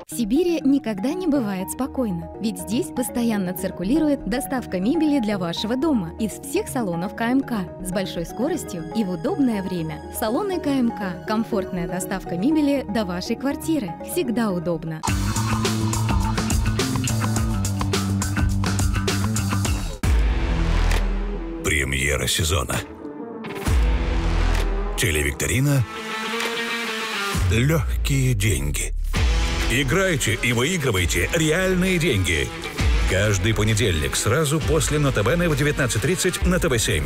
В Сибири никогда не бывает спокойно, ведь здесь постоянно циркулирует доставка мебели для вашего дома из всех салонов КМК с большой скоростью и в удобное время. Салоны КМК – комфортная доставка мебели до вашей квартиры. Всегда удобно. Премьера сезона. Телевикторина «Легкие деньги». Играйте и выигрывайте реальные деньги. Каждый понедельник сразу после Нота Бене в 19:30 на ТВ7.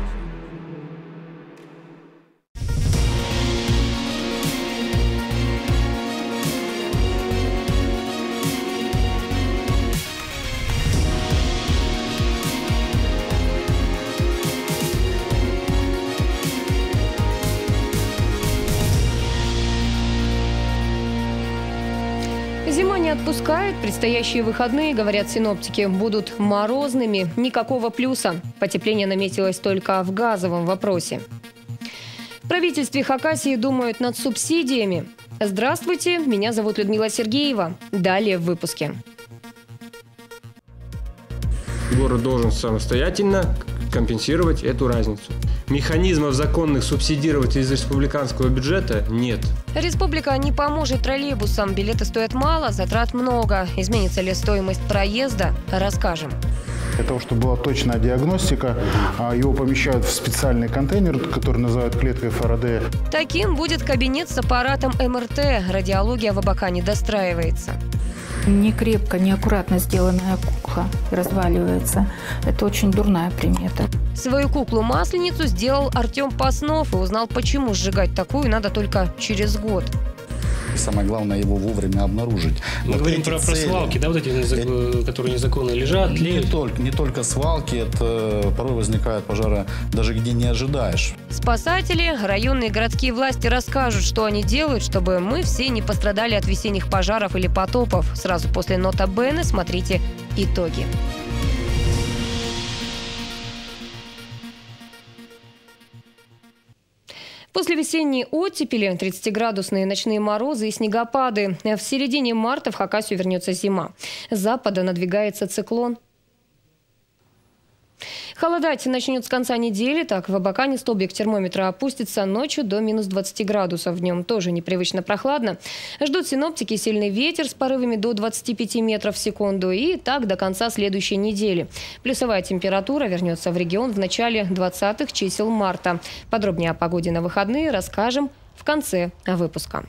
Зима не отпускает. Предстоящие выходные, говорят синоптики, будут морозными. Никакого плюса. Потепление наметилось только в газовом вопросе. В правительстве Хакасии думают над субсидиями. Здравствуйте, меня зовут Людмила Сергеева. Далее в выпуске. Город должен самостоятельно компенсировать эту разницу. Механизмов законных субсидировать из республиканского бюджета нет. Республика не поможет троллейбусам. Билеты стоят мало, затрат много. Изменится ли стоимость проезда? Расскажем. Для того, чтобы была точная диагностика, его помещают в специальный контейнер, который называют клеткой Фарадея. Таким будет кабинет с аппаратом МРТ. Радиология в Абакане достраивается. Не крепко, неаккуратно сделанная кукла разваливается. Это очень дурная примета. Свою куклу-масленицу сделал Артем Паснов и узнал, почему сжигать такую надо только через год. Самое главное его вовремя обнаружить. Мы говорим про свалки, да, вот эти, которые незаконно лежат, тлеют? Не только свалки, это порой возникают пожары даже где не ожидаешь. Спасатели, районные и городские власти расскажут, что они делают, чтобы мы все не пострадали от весенних пожаров или потопов. Сразу после Нота Бене смотрите итоги. После весенней оттепели, 30-градусные ночные морозы и снегопады. В середине марта в Хакасию вернется зима. С запада надвигается циклон. Холодать начнет с конца недели. Так, в Абакане столбик термометра опустится ночью до минус 20 градусов. Днем тоже непривычно прохладно. Ждут синоптики сильный ветер с порывами до 25 метров в секунду. И так до конца следующей недели. Плюсовая температура вернется в регион в начале 20-х чисел марта. Подробнее о погоде на выходные расскажем в конце выпуска.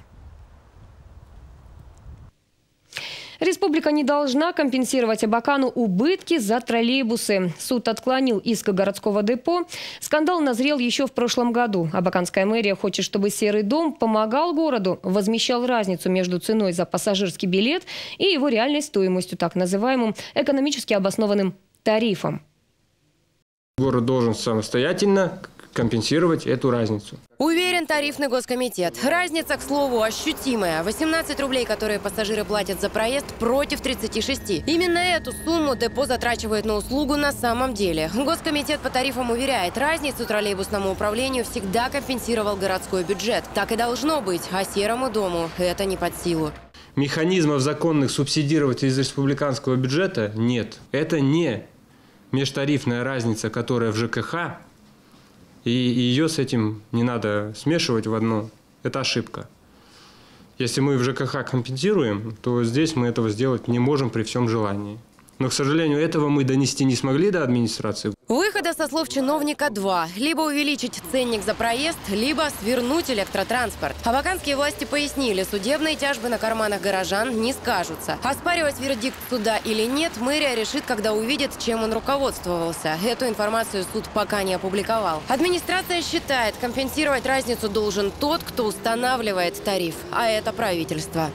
Республика не должна компенсировать Абакану убытки за троллейбусы. Суд отклонил иск городского депо. Скандал назрел еще в прошлом году. Абаканская мэрия хочет, чтобы Серый дом помогал городу, возмещал разницу между ценой за пассажирский билет и его реальной стоимостью, так называемым экономически обоснованным тарифом. Город должен самостоятельно компенсировать эту разницу. Уверен тарифный госкомитет. Разница, к слову, ощутимая. 18 рублей, которые пассажиры платят за проезд, против 36. Именно эту сумму депо затрачивает на услугу на самом деле. Госкомитет по тарифам уверяет, разницу троллейбусному управлению всегда компенсировал городской бюджет. Так и должно быть, а Серому дому это не под силу. Механизмов законных субсидировать из республиканского бюджета нет. Это не межтарифная разница, которая в ЖКХ, и ее с этим не надо смешивать в одно. Это ошибка. Если мы в ЖКХ компенсируем, то здесь мы этого сделать не можем при всем желании. Но, к сожалению, этого мы донести не смогли до администрации. Выхода со слов чиновника два. Либо увеличить ценник за проезд, либо свернуть электротранспорт. Абаканские власти пояснили, судебные тяжбы на карманах горожан не скажутся. Оспаривать вердикт суда или нет, мэрия решит, когда увидит, чем он руководствовался. Эту информацию суд пока не опубликовал. Администрация считает, компенсировать разницу должен тот, кто устанавливает тариф, а это правительство.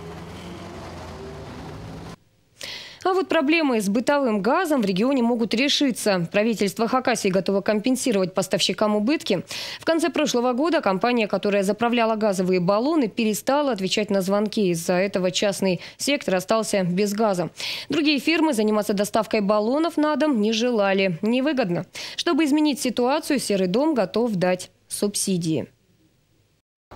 А вот проблемы с бытовым газом в регионе могут решиться. Правительство Хакасии готово компенсировать поставщикам убытки. В конце прошлого года компания, которая заправляла газовые баллоны, перестала отвечать на звонки. Из-за этого частный сектор остался без газа. Другие фирмы заниматься доставкой баллонов на дом не желали. Невыгодно. Чтобы изменить ситуацию, Серый дом готов дать субсидии.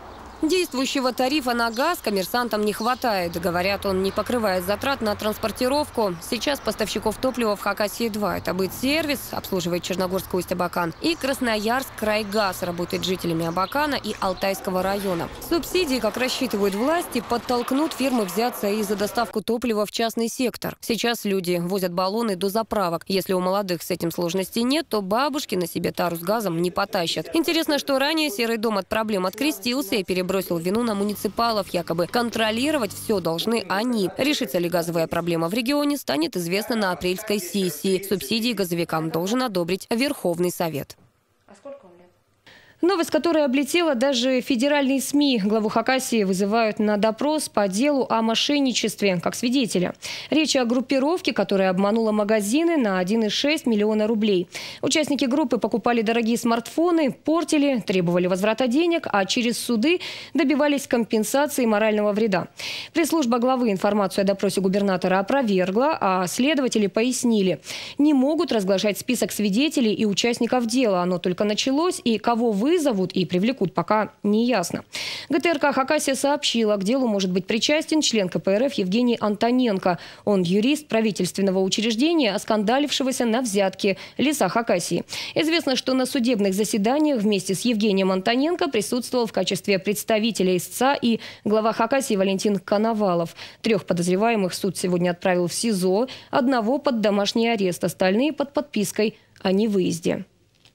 Действующего тарифа на газ коммерсантам не хватает. Говорят, он не покрывает затрат на транспортировку. Сейчас поставщиков топлива в Хакасии 2. Это Бытсервис, обслуживает Черногорскую Усть-Абакан, и Красноярск Крайгаз, работает жителями Абакана и Алтайского района. Субсидии, как рассчитывают власти, подтолкнут фирмы взяться и за доставку топлива в частный сектор. Сейчас люди возят баллоны до заправок. Если у молодых с этим сложностей нет, то бабушки на себе тару с газом не потащат. Интересно, что ранее Серый дом от проблем открестился и перебросил вину на муниципалов. Якобы контролировать все должны они. Решится ли газовая проблема в регионе, станет известно на апрельской сессии. Субсидии газовикам должен одобрить Верховный Совет. Новость, которая облетела даже федеральные СМИ. Главу Хакасии вызывают на допрос по делу о мошенничестве как свидетеля. Речь о группировке, которая обманула магазины на 1,6 миллиона рублей. Участники группы покупали дорогие смартфоны, портили, требовали возврата денег, а через суды добивались компенсации морального вреда. Пресс-служба главы информацию о допросе губернатора опровергла, а следователи пояснили. Не могут разглашать список свидетелей и участников дела. Оно только началось, и кого вызовут и привлекут, пока не ясно. ГТРК Хакасия сообщила, к делу может быть причастен член КПРФ Евгений Антоненко. Он юрист правительственного учреждения, оскандалившегося на взятки Леса Хакасии. Известно, что на судебных заседаниях вместе с Евгением Антоненко присутствовал в качестве представителя истца и глава Хакасии Валентин Коновалов. 3 подозреваемых суд сегодня отправил в СИЗО, 1 под домашний арест, остальные под подпиской о невыезде.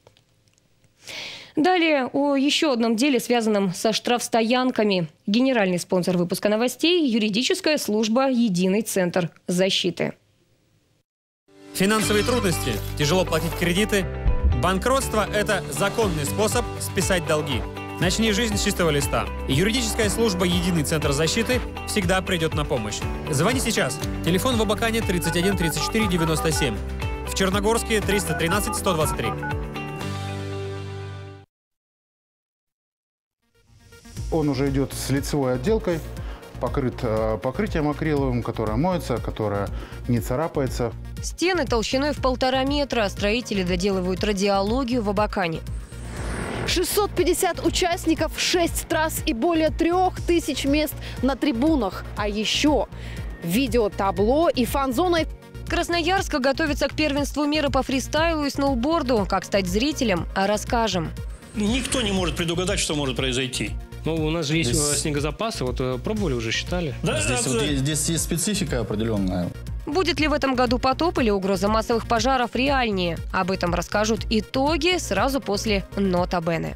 Далее о еще одном деле, связанном со штрафстоянками. Генеральный спонсор выпуска новостей – юридическая служба «Единый центр защиты». Финансовые трудности, тяжело платить кредиты. Банкротство – это законный способ списать долги. Начни жизнь с чистого листа. Юридическая служба «Единый центр защиты» всегда придет на помощь. Звони сейчас. Телефон в Абакане 31 34 97. В Черногорске 313 123. Он уже идет с лицевой отделкой, покрыт покрытием акриловым, которое моется, которое не царапается. Стены толщиной в 1,5 метра. Строители доделывают радиологию в Абакане. 650 участников, 6 трасс и более 3000 мест на трибунах. А еще видеотабло и фан-зона. Красноярск готовится к первенству мира по фристайлу и сноуборду. Как стать зрителем, расскажем. Никто не может предугадать, что может произойти. Ну, у нас же есть снегозапасы, вот пробовали уже, считали? Да, здесь есть специфика определенная. Будет ли в этом году потоп или угроза массовых пожаров реальнее? Об этом расскажут итоги сразу после «Нота Бене».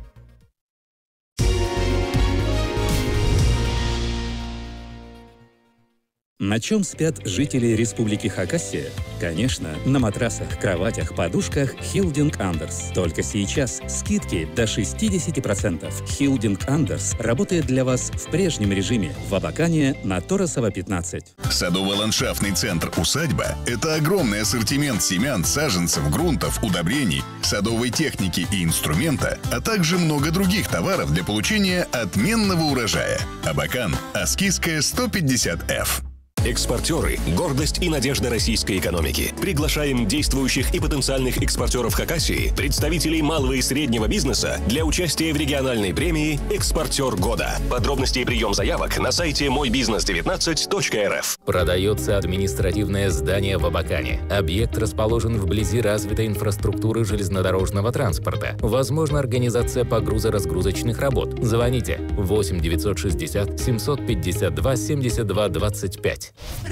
На чем спят жители Республики Хакасия? Конечно, на матрасах, кроватях, подушках Хилдинг Андерс. Только сейчас скидки до 60%. Хилдинг Андерс работает для вас в прежнем режиме в Абакане на Торосова 15. Садово-ландшафтный центр «Усадьба» – это огромный ассортимент семян, саженцев, грунтов, удобрений, садовой техники и инструмента, а также много других товаров для получения отменного урожая. Абакан, Аскизская, 150F. Экспортеры – гордость и надежда российской экономики. Приглашаем действующих и потенциальных экспортеров Хакасии, представителей малого и среднего бизнеса для участия в региональной премии «Экспортер года». Подробности и прием заявок на сайте мойбизнес19.рф. Продается административное здание в Абакане. Объект расположен вблизи развитой инфраструктуры железнодорожного транспорта. Возможна организация погрузо-разгрузочных работ. Звоните 8 960 752 72 25.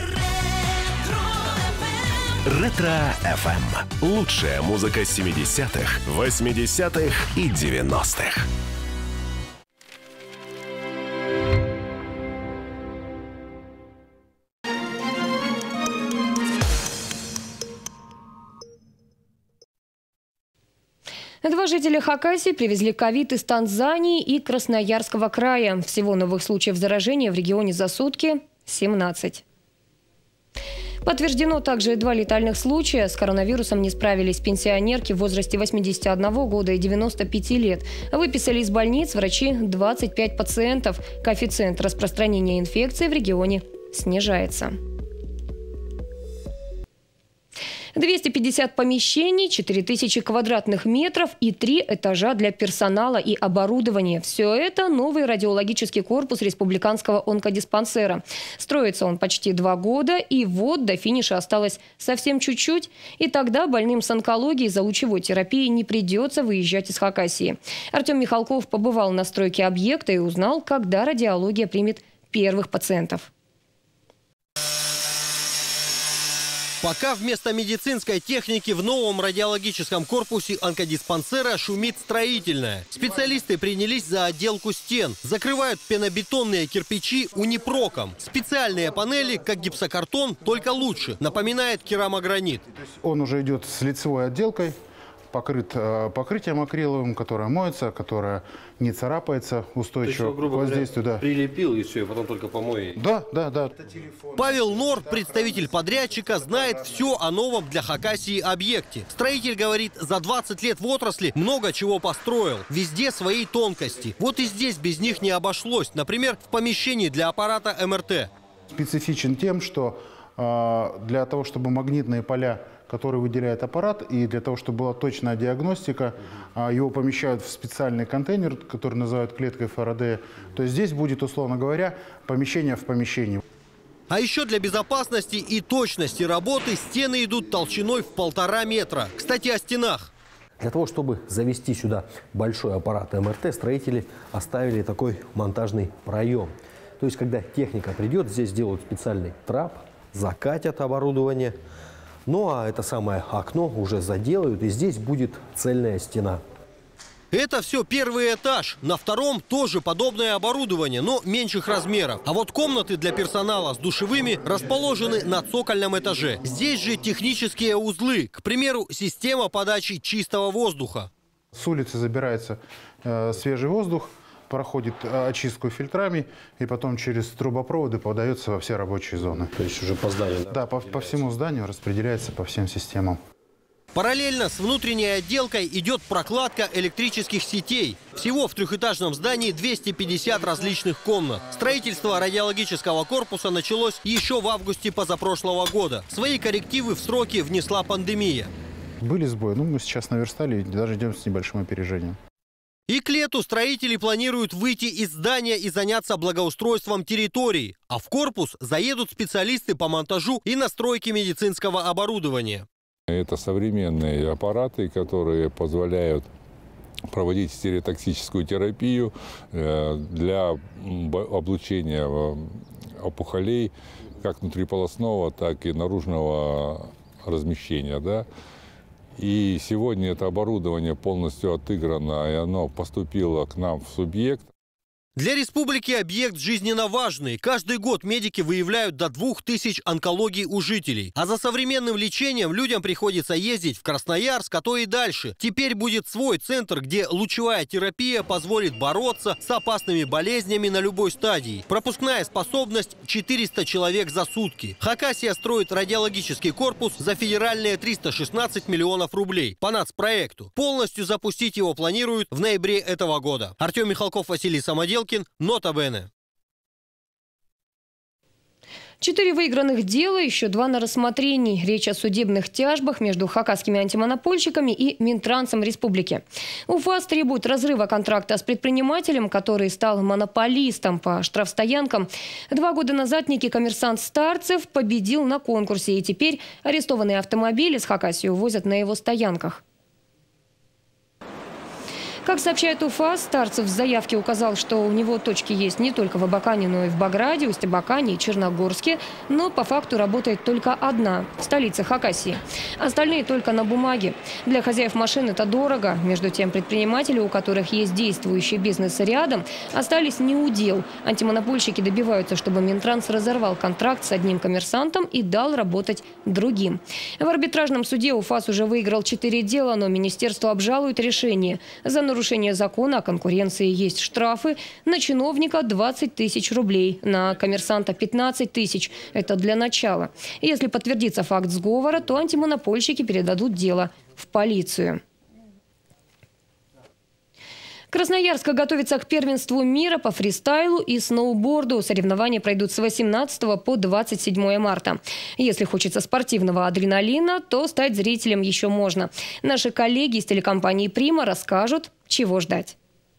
Ретро-ФМ. Лучшая музыка 70-х, 80-х и 90-х. Два жителя Хакасии привезли ковид из Танзании и Красноярского края. Всего новых случаев заражения в регионе за сутки 17. Подтверждено также 2 летальных случая. С коронавирусом не справились пенсионерки в возрасте 81 года и 95 лет. Выписали из больниц врачи 25 пациентов. Коэффициент распространения инфекции в регионе снижается. 250 помещений, 4000 квадратных метров и 3 этажа для персонала и оборудования. Все это новый радиологический корпус республиканского онкодиспансера. Строится он почти 2 года, и вот до финиша осталось совсем чуть-чуть. И тогда больным с онкологией за лучевой терапией не придется выезжать из Хакасии. Артем Михалков побывал на стройке объекта и узнал, когда радиология примет первых пациентов. Пока вместо медицинской техники в новом радиологическом корпусе онкодиспансера шумит строительное. Специалисты принялись за отделку стен. Закрывают пенобетонные кирпичи унипроком. Специальные панели, как гипсокартон, только лучше. Напоминает керамогранит. Он уже идет с лицевой отделкой, покрыт покрытием акриловым, которое моется, которое не царапается, устойчиво к воздействию. Да. Прилепил и все, потом только помой. Да. Павел Нор, представитель подрядчика, знает все о новом для Хакасии объекте. Строитель говорит, за 20 лет в отрасли много чего построил. Везде свои тонкости. Вот и здесь без них не обошлось. Например, в помещении для аппарата МРТ. Специфичен тем, что для того, чтобы магнитные поля, который выделяет аппарат, и для того, чтобы была точная диагностика, его помещают в специальный контейнер, который называют клеткой Фарадея. То есть здесь будет, условно говоря, помещение в помещении. А еще для безопасности и точности работы стены идут толщиной в 1,5 метра. Кстати, о стенах. Для того, чтобы завести сюда большой аппарат МРТ, строители оставили такой монтажный проем. То есть, когда техника придет, здесь делают специальный трап, закатят оборудование. Ну а это самое окно уже заделают, и здесь будет цельная стена. Это все первый этаж. На втором тоже подобное оборудование, но меньших размеров. А вот комнаты для персонала с душевыми расположены на цокольном этаже. Здесь же технические узлы. К примеру, система подачи чистого воздуха. С улицы забирается свежий воздух, проходит очистку фильтрами и потом через трубопроводы подается во все рабочие зоны. То есть уже по зданию? Да, по всему зданию распределяется по всем системам. Параллельно с внутренней отделкой идет прокладка электрических сетей. Всего в трехэтажном здании 250 различных комнат. Строительство радиологического корпуса началось еще в августе позапрошлого года. Свои коррективы в сроки внесла пандемия. Были сбои, но мы сейчас наверстали и даже идем с небольшим опережением. И к лету строители планируют выйти из здания и заняться благоустройством территории. А в корпус заедут специалисты по монтажу и настройке медицинского оборудования. Это современные аппараты, которые позволяют проводить стереотоксическую терапию для облучения опухолей как внутриполосного, так и наружного размещения. Да? И сегодня это оборудование полностью отыграно, и оно поступило к нам в субъект. Для республики объект жизненно важный. Каждый год медики выявляют до 2000 онкологий у жителей. А за современным лечением людям приходится ездить в Красноярск, а то и дальше. Теперь будет свой центр, где лучевая терапия позволит бороться с опасными болезнями на любой стадии. Пропускная способность 400 человек за сутки. Хакасия строит радиологический корпус за федеральные 316 миллионов рублей по нацпроекту. Полностью запустить его планируют в ноябре этого года. Артем Михалков, Василий Самоделкин. Нота Бене. 4 выигранных дела, еще 2 на рассмотрении. Речь о судебных тяжбах между хакасскими антимонопольщиками и Минтрансом республики. УФАС требует разрыва контракта с предпринимателем, который стал монополистом по штрафстоянкам. 2 года назад некий коммерсант Старцев победил на конкурсе, и теперь арестованные автомобили с Хакасии увозят на его стоянках. Как сообщает УФАС, Старцев в заявке указал, что у него точки есть не только в Абакане, но и в Баграде, Усть-Абакане и Черногорске, но по факту работает только одна – в столице Хакасии. Остальные только на бумаге. Для хозяев машин это дорого. Между тем, предприниматели, у которых есть действующий бизнес рядом, остались не у дел. Антимонопольщики добиваются, чтобы Минтранс разорвал контракт с одним коммерсантом и дал работать другим. В арбитражном суде УФАС уже выиграл 4 дела, но министерство обжалует решение. За нарушение закона о конкуренции есть штрафы. На чиновника 20 тысяч рублей, на коммерсанта 15 тысяч. Это для начала. Если подтвердится факт сговора, то антимонопольщики передадут дело в полицию. Красноярск готовится к первенству мира по фристайлу и сноуборду. Соревнования пройдут с 18 по 27 марта. Если хочется спортивного адреналина, то стать зрителем еще можно. Наши коллеги из телекомпании «Прима» расскажут, чего ждать.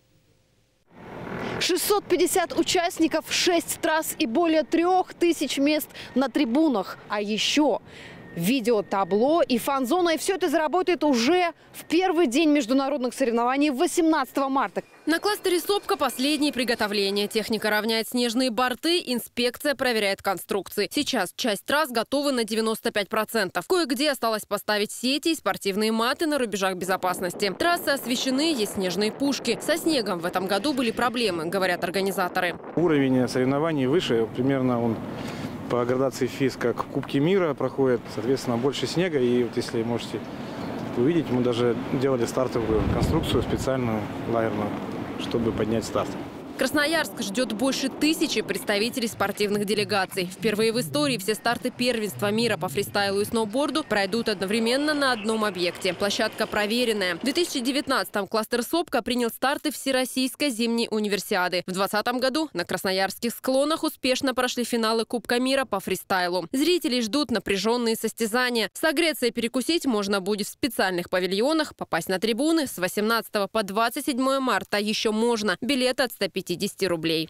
650 участников, 6 трасс и более 3000 мест на трибунах. А еще видеотабло и фан-зона. И все это заработает уже в первый день международных соревнований 18 марта. На кластере «Сопка» последние приготовления. Техника равняет снежные борты, инспекция проверяет конструкции. Сейчас часть трасс готовы на 95%. Кое-где осталось поставить сети и спортивные маты на рубежах безопасности. Трассы освещены, есть снежные пушки. Со снегом в этом году были проблемы, говорят организаторы. Уровень соревнований выше, примерно он по градации ФИС, как в Кубке мира проходит, соответственно, больше снега. И вот если можете увидеть, мы даже делали стартовую конструкцию специальную, лагерную, чтобы поднять старт. Красноярск ждет больше 1000 представителей спортивных делегаций. Впервые в истории все старты первенства мира по фристайлу и сноуборду пройдут одновременно на одном объекте. Площадка проверенная. В 2019-м кластер «Сопка» принял старты Всероссийской зимней универсиады. В 2020 году на красноярских склонах успешно прошли финалы Кубка мира по фристайлу. Зрителей ждут напряженные состязания. Согреться и перекусить можно будет в специальных павильонах. Попасть на трибуны с 18 по 27 марта еще можно. Билеты от 150 рублей.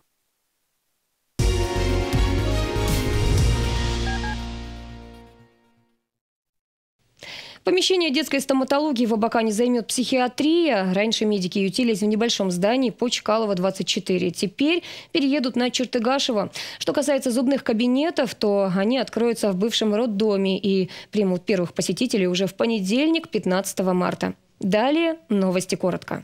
Помещение детской стоматологии в Абакане займет психиатрия. Раньше медики ютились в небольшом здании по Чкалова, 24. Теперь переедут на Чертыгашево. Что касается зубных кабинетов, то они откроются в бывшем роддоме и примут первых посетителей уже в понедельник, 15 марта. Далее новости коротко.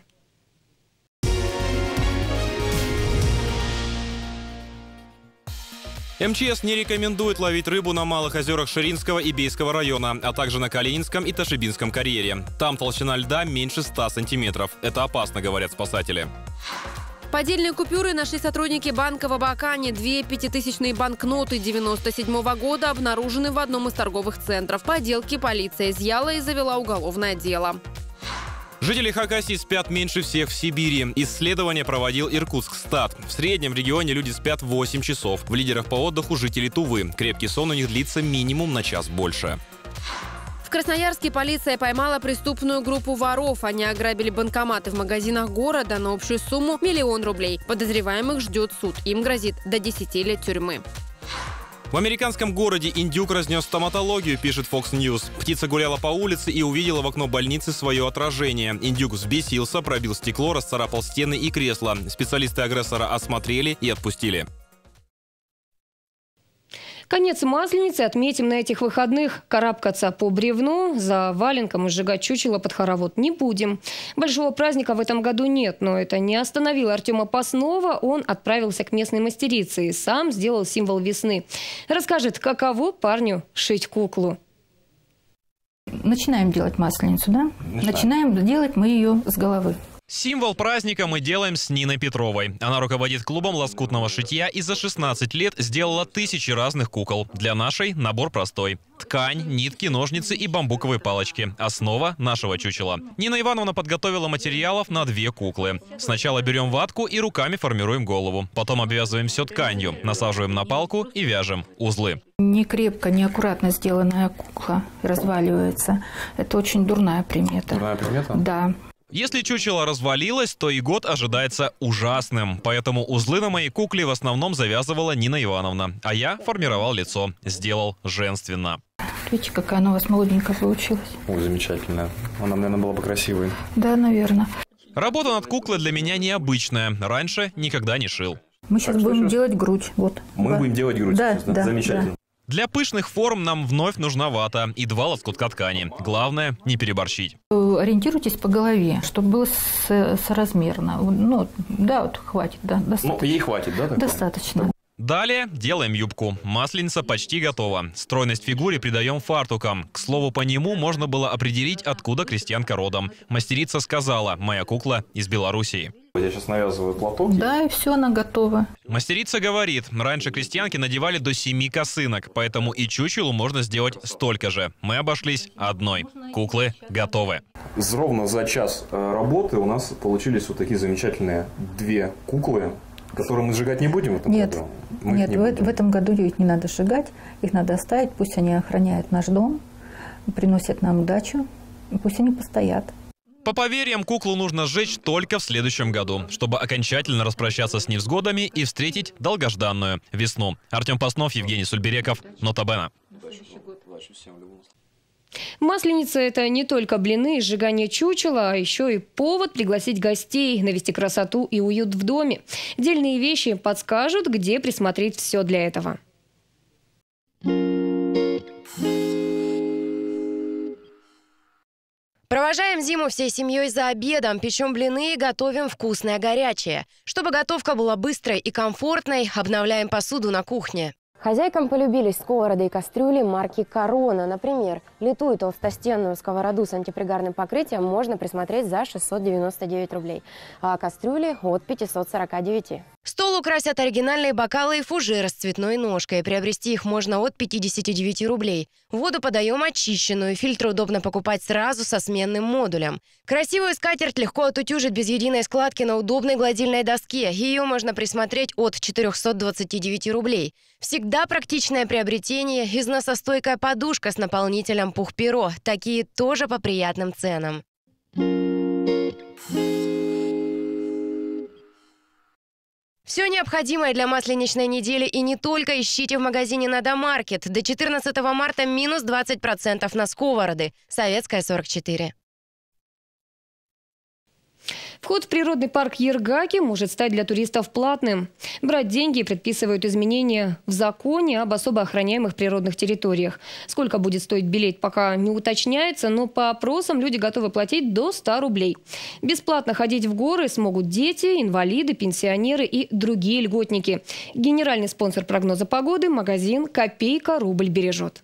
МЧС не рекомендует ловить рыбу на малых озерах Ширинского и Бейского района, а также на Калининском и Ташибинском карьере. Там толщина льда меньше 100 сантиметров. Это опасно, говорят спасатели. Поддельные купюры нашли сотрудники банка в Абакане. 2 пятитысячные банкноты 1997 года обнаружены в одном из торговых центров. Подделки полиция изъяла и завела уголовное дело. Жители Хакасии спят меньше всех в Сибири. Исследование проводил Иркутскстат. В среднем в регионе люди спят 8 часов. В лидерах по отдыху жители Тувы. Крепкий сон у них длится минимум на час больше. В Красноярске полиция поймала преступную группу воров. Они ограбили банкоматы в магазинах города на общую сумму 1 000 000 рублей. Подозреваемых ждет суд. Им грозит до 10 лет тюрьмы. В американском городе индюк разнес стоматологию, пишет Fox News. Птица гуляла по улице и увидела в окно больницы свое отражение. Индюк взбесился, пробил стекло, расцарапал стены и кресла. Специалисты агрессора осмотрели и отпустили. Конец Масленицы отметим на этих выходных. Карабкаться по бревну за валенком и сжигать чучело под хоровод не будем. Большого праздника в этом году нет, но это не остановило Артема Паснова. Он отправился к местной мастерице и сам сделал символ весны. Расскажет, каково парню шить куклу. Начинаем делать Масленицу, да? Начинаем делать мы ее с головы. Символ праздника мы делаем с Ниной Петровой. Она руководит клубом лоскутного шитья и за 16 лет сделала 1000 разных кукол. Для нашей набор простой. Ткань, нитки, ножницы и бамбуковые палочки. Основа нашего чучела. Нина Ивановна подготовила материалов на 2 куклы. Сначала берем ватку и руками формируем голову. Потом обвязываем все тканью, насаживаем на палку и вяжем узлы. Не крепко, неаккуратно сделанная кукла разваливается. Это очень дурная примета. Дурная примета? Да. Если чучело развалилось, то и год ожидается ужасным. Поэтому узлы на моей кукле в основном завязывала Нина Ивановна. А я формировал лицо. Сделал женственно. Видите, какая она у вас молоденькая получилась. Ой, замечательно. Она, наверное, была бы красивой. Да, наверное. Работа над куклой для меня необычная. Раньше никогда не шил. Мы сейчас будем делать грудь. Вот. Мы будем делать грудь. Да, да, замечательно. Да. Для пышных форм нам вновь нужна вата и 2 лоскутка ткани. Главное, не переборщить. Ориентируйтесь по голове, чтобы было соразмерно. Ну, да, вот хватит, да, достаточно. Ну, ей хватит, да? Достаточно. Далее делаем юбку. Масленица почти готова. Стройность фигуре придаем фартукам. К слову, по нему можно было определить, откуда крестьянка родом. Мастерица сказала: «Моя кукла из Белоруссии». Я сейчас навязываю платок. Да, и все, она готова. Мастерица говорит, раньше крестьянки надевали до 7 косынок, поэтому и чучелу можно сделать столько же. Мы обошлись одной. Куклы готовы. Ровно за час работы у нас получились вот такие замечательные 2 куклы, которые мы сжигать не будем в этом году? Нет, в этом году их не надо сжигать, их надо оставить, пусть они охраняют наш дом, приносят нам удачу, пусть они постоят. По поверьям, куклу нужно сжечь только в следующем году, чтобы окончательно распрощаться с невзгодами и встретить долгожданную весну. Артем Паснов, Евгений Сульбереков, Нота Бена. Масленица – это не только блины и сжигание чучела, а еще и повод пригласить гостей, навести красоту и уют в доме. Дельные вещи подскажут, где присмотреть все для этого. Провожаем зиму всей семьей за обедом, печем блины и готовим вкусное горячее. Чтобы готовка была быстрой и комфортной, обновляем посуду на кухне. Хозяйкам полюбились сковороды и кастрюли марки «Корона». Например, литую толстостенную сковороду с антипригарным покрытием можно присмотреть за 699 рублей, а кастрюли от 549. Стол украсят оригинальные бокалы и фужеры с цветной ножкой. Приобрести их можно от 59 рублей. Воду подаем очищенную. Фильтры удобно покупать сразу со сменным модулем. Красивую скатерть легко отутюжить без единой складки на удобной гладильной доске. Ее можно присмотреть от 429 рублей. Всегда практичное приобретение – износостойкая подушка с наполнителем пух-перо. Такие тоже по приятным ценам. Все необходимое для масленичной недели и не только ищите в магазине «Надомаркет». До 14 марта минус 20% на сковороды. Советская, 44. Вход в природный парк Ергаки может стать для туристов платным. Брать деньги предписывают изменения в законе об особо охраняемых природных территориях. Сколько будет стоить билет, пока не уточняется, но по опросам люди готовы платить до 100 рублей. Бесплатно ходить в горы смогут дети, инвалиды, пенсионеры и другие льготники. Генеральный спонсор прогноза погоды – магазин «Копейка рубль бережет».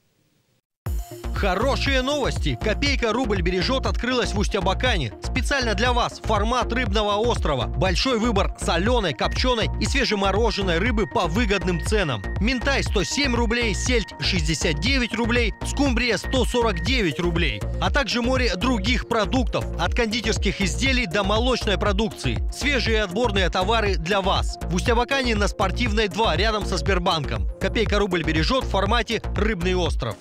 Хорошие новости! «Копейка рубль бережет» открылась в Усть-Абакане. Специально для вас формат рыбного острова. Большой выбор соленой, копченой и свежемороженой рыбы по выгодным ценам. Минтай 107 рублей, сельдь 69 рублей, скумбрия 149 рублей. А также море других продуктов. От кондитерских изделий до молочной продукции. Свежие отборные товары для вас. В Усть-Абакане на Спортивной 2 рядом со Сбербанком. «Копейка рубль бережет» в формате «Рыбный остров».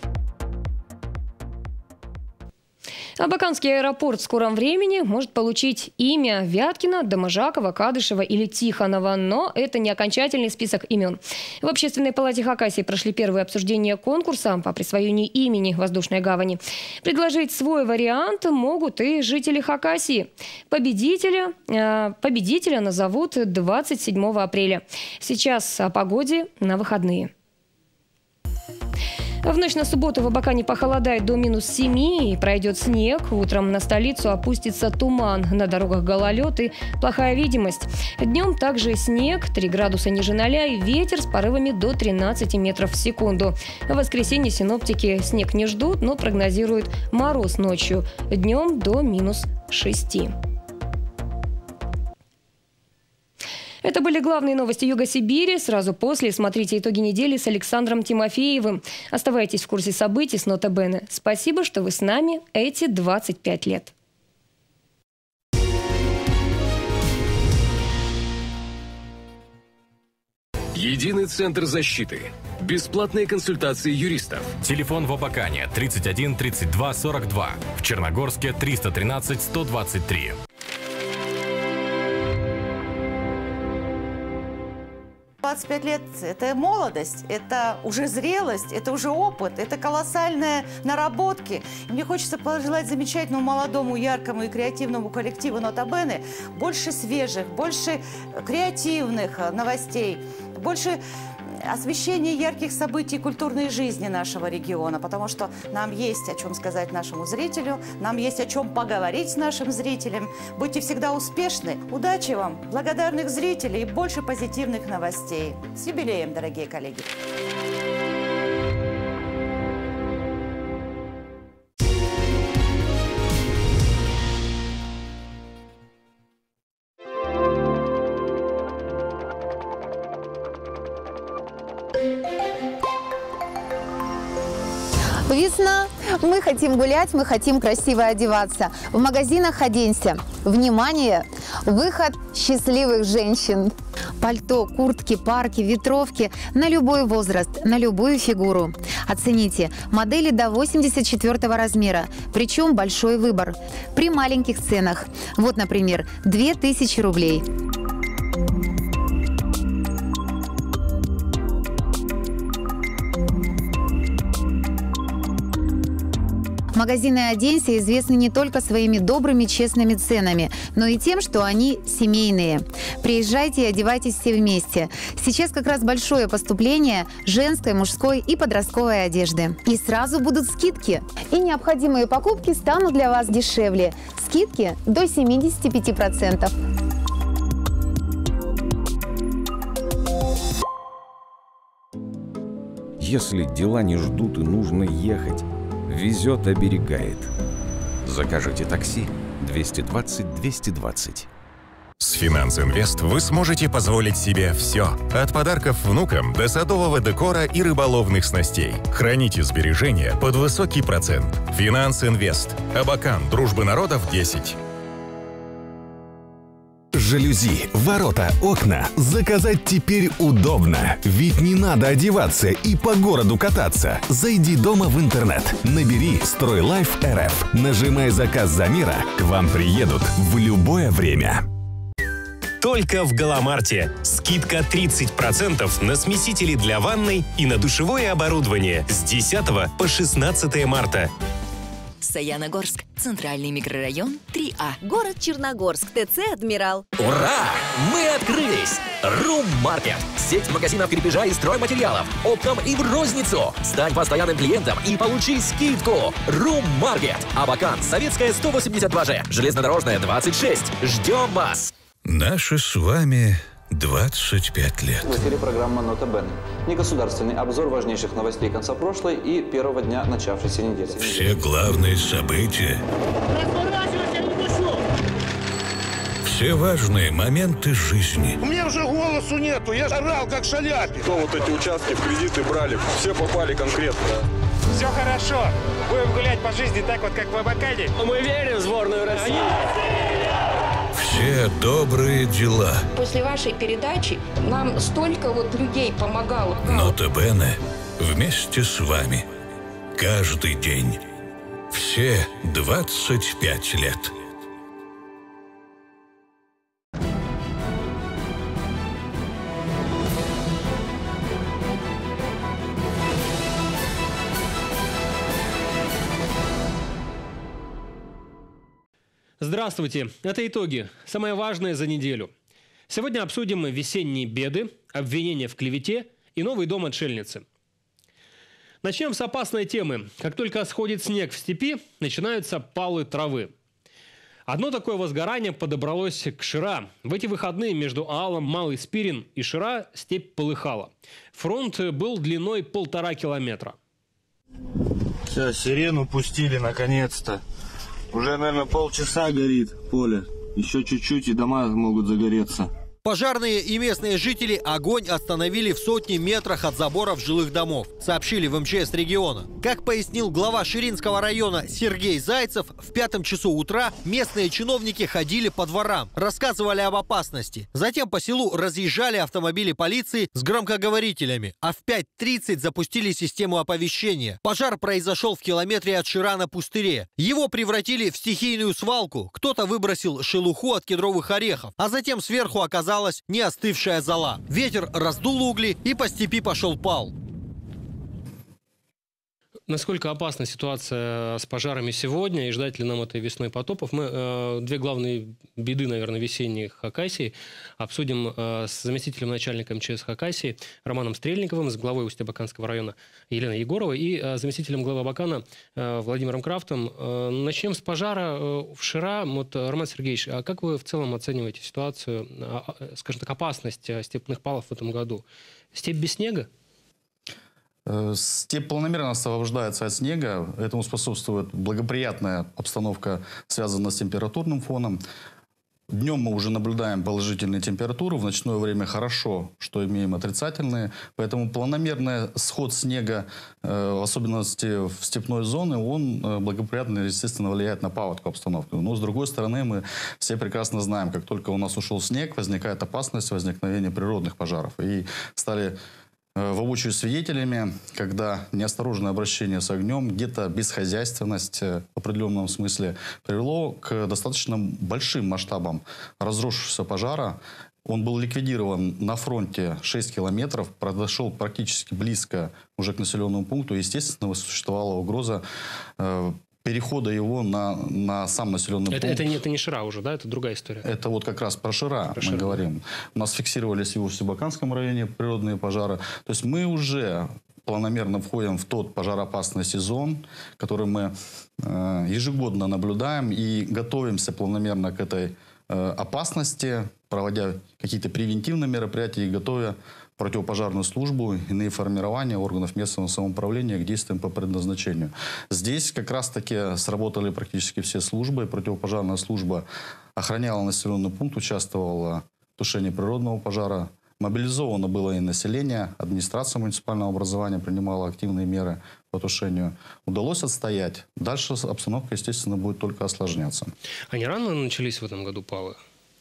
Абаканский аэропорт в скором времени может получить имя Вяткина, Доможакова, Кадышева или Тихонова, но это не окончательный список имен. В Общественной палате Хакасии прошли первые обсуждения конкурса по присвоению имени воздушной гавани. Предложить свой вариант могут и жители Хакасии. Победителя назовут 27 апреля. Сейчас о погоде на выходные. В ночь на субботу в Абакане похолодает до минус 7 и пройдет снег. Утром на столицу опустится туман. На дорогах гололед и плохая видимость. Днем также снег, 3 градуса ниже 0 и ветер с порывами до 13 метров в секунду. В воскресенье синоптики снег не ждут, но прогнозируют мороз ночью. Днем до минус 6. Это были главные новости Юга-Сибири. Сразу после смотрите итоги недели с Александром Тимофеевым. Оставайтесь в курсе событий с Нота Бене. Спасибо, что вы с нами эти 25 лет. Единый центр защиты. Бесплатные консультации юристов. Телефон в Абакане 31 32 42. В Черногорске 313 123. «25 лет – это молодость, это уже зрелость, это уже опыт, это колоссальные наработки. И мне хочется пожелать замечательному, молодому, яркому и креативному коллективу «Нота Бене» больше свежих, больше креативных новостей, больше освещение ярких событий культурной жизни нашего региона, потому что нам есть о чем сказать нашему зрителю, нам есть о чем поговорить с нашим зрителем. Будьте всегда успешны, удачи вам, благодарных зрителей и больше позитивных новостей. С юбилеем, дорогие коллеги! Весна. Мы хотим гулять, мы хотим красиво одеваться. В магазинах оденься. Внимание! Выход счастливых женщин. Пальто, куртки, парки, ветровки на любой возраст, на любую фигуру. Оцените, модели до 84 размера, причем большой выбор. При маленьких ценах. Вот, например, 2000 рублей. Магазины «Оденься» известны не только своими добрыми, честными ценами, но и тем, что они семейные. Приезжайте и одевайтесь все вместе. Сейчас как раз большое поступление женской, мужской и подростковой одежды. И сразу будут скидки. И необходимые покупки станут для вас дешевле. Скидки до 75%. Если дела не ждут и нужно ехать, везет, оберегает. Закажите такси 220-220. С «Финанс-Инвест» вы сможете позволить себе все. От подарков внукам до садового декора и рыболовных снастей. Храните сбережения под высокий процент. «Финанс-Инвест». Абакан, Дружбы народов 10. Жалюзи, ворота, окна заказать теперь удобно. Ведь не надо одеваться и по городу кататься. Зайди дома в интернет, набери «Стройлайф РФ». Нажимай «Заказ Замира», к вам приедут в любое время. Только в Галамарте. Скидка 30% на смесители для ванной и на душевое оборудование с 10 по 16 марта. Саяногорск. Центральный микрорайон 3А. Город Черногорск. ТЦ «Адмирал». Ура! Мы открылись! Рум-маркет. Сеть магазинов крепежа и стройматериалов. Оптом и в розницу. Стань постоянным клиентом и получи скидку. Рум-маркет. Абакан. Советская 182Ж. Железнодорожная 26. Ждем вас! Наши с вами 25 лет. В эфире программа «Нота Бене». Негосударственный обзор важнейших новостей конца прошлой и первого дня начавшейся недели. Все главные события. Все важные моменты жизни. У меня уже голосу нету, я орал как шаляпи. Кто вот эти участки в кредиты брали, все попали конкретно. Все хорошо. Будем гулять по жизни так вот, как в Абакане. Мы верим в сборную России. Все добрые дела. После вашей передачи нам столько вот людей помогало. Нота Бене вместе с вами. Каждый день. Все 25 лет. Здравствуйте! Это итоги. Самое важное за неделю. Сегодня обсудим весенние беды, обвинения в клевете и новый дом отшельницы. Начнем с опасной темы. Как только сходит снег в степи, начинаются палы травы. Одно такое возгорание подобралось к Шира. В эти выходные между аалом Малый Спирин и Шира степь полыхала. Фронт был длиной 1,5 километра. Все, сирену пустили наконец-то. Уже, наверное, полчаса горит поле. Еще чуть-чуть, и дома могут загореться. Пожарные и местные жители огонь остановили в сотни метрах от заборов жилых домов, сообщили в МЧС региона. Как пояснил глава Ширинского района Сергей Зайцев, в 5 часу утра местные чиновники ходили по дворам, рассказывали об опасности. Затем по селу разъезжали автомобили полиции с громкоговорителями, а в 5:30 запустили систему оповещения. Пожар произошел в километре от Шира на пустыре. Его превратили в стихийную свалку. Кто-то выбросил шелуху от кедровых орехов, а затем сверху оказалась не остывшая зола. Ветер раздул угли, и по степи пошел пал. Насколько опасна ситуация с пожарами сегодня и ждать ли нам этой весной потопов? Мы две главные беды, наверное, весенних Хакасии обсудим с заместителем начальника МЧС Хакасии Романом Стрельниковым, с главой Усть-Абаканского района Еленой Егоровой и заместителем главы Абакана Владимиром Крафтом. Начнем с пожара в Шира. Вот, Роман Сергеевич, а как вы в целом оцениваете ситуацию, скажем так, опасность степных палов в этом году? Степь без снега? Степь планомерно освобождается от снега. Этому способствует благоприятная обстановка, связанная с температурным фоном. Днем мы уже наблюдаем положительные температуры. В ночное время хорошо, что имеем отрицательные. Поэтому планомерный сход снега, в особенности в степной зоне, он благоприятно, естественно, влияет на паводковую обстановку. Но, с другой стороны, мы все прекрасно знаем, как только у нас ушел снег, возникает опасность возникновения природных пожаров. И стали воочию свидетелями, когда неосторожное обращение с огнем, где-то бесхозяйственность в определенном смысле привело к достаточно большим масштабам разросшегося пожара. Он был ликвидирован на фронте 6 километров, подошел практически близко уже к населенному пункту. Естественно, существовала угроза перехода его на сам населенный пункт. Это не Шира уже, да? Это другая история. Это вот как раз про Шира мы говорим. У нас фиксировались и в Усть-Абаканском районе природные пожары. То есть мы уже планомерно входим в тот пожароопасный сезон, который мы ежегодно наблюдаем и готовимся планомерно к этой опасности, проводя какие-то превентивные мероприятия и готовя противопожарную службу, иные формирования органов местного самоуправления к действиям по предназначению. Здесь как раз-таки сработали практически все службы. Противопожарная служба охраняла населенный пункт, участвовала в тушении природного пожара. Мобилизовано было и население, администрация муниципального образования принимала активные меры по тушению. Удалось отстоять. Дальше обстановка, естественно, будет только осложняться. А не рано начались в этом году павы?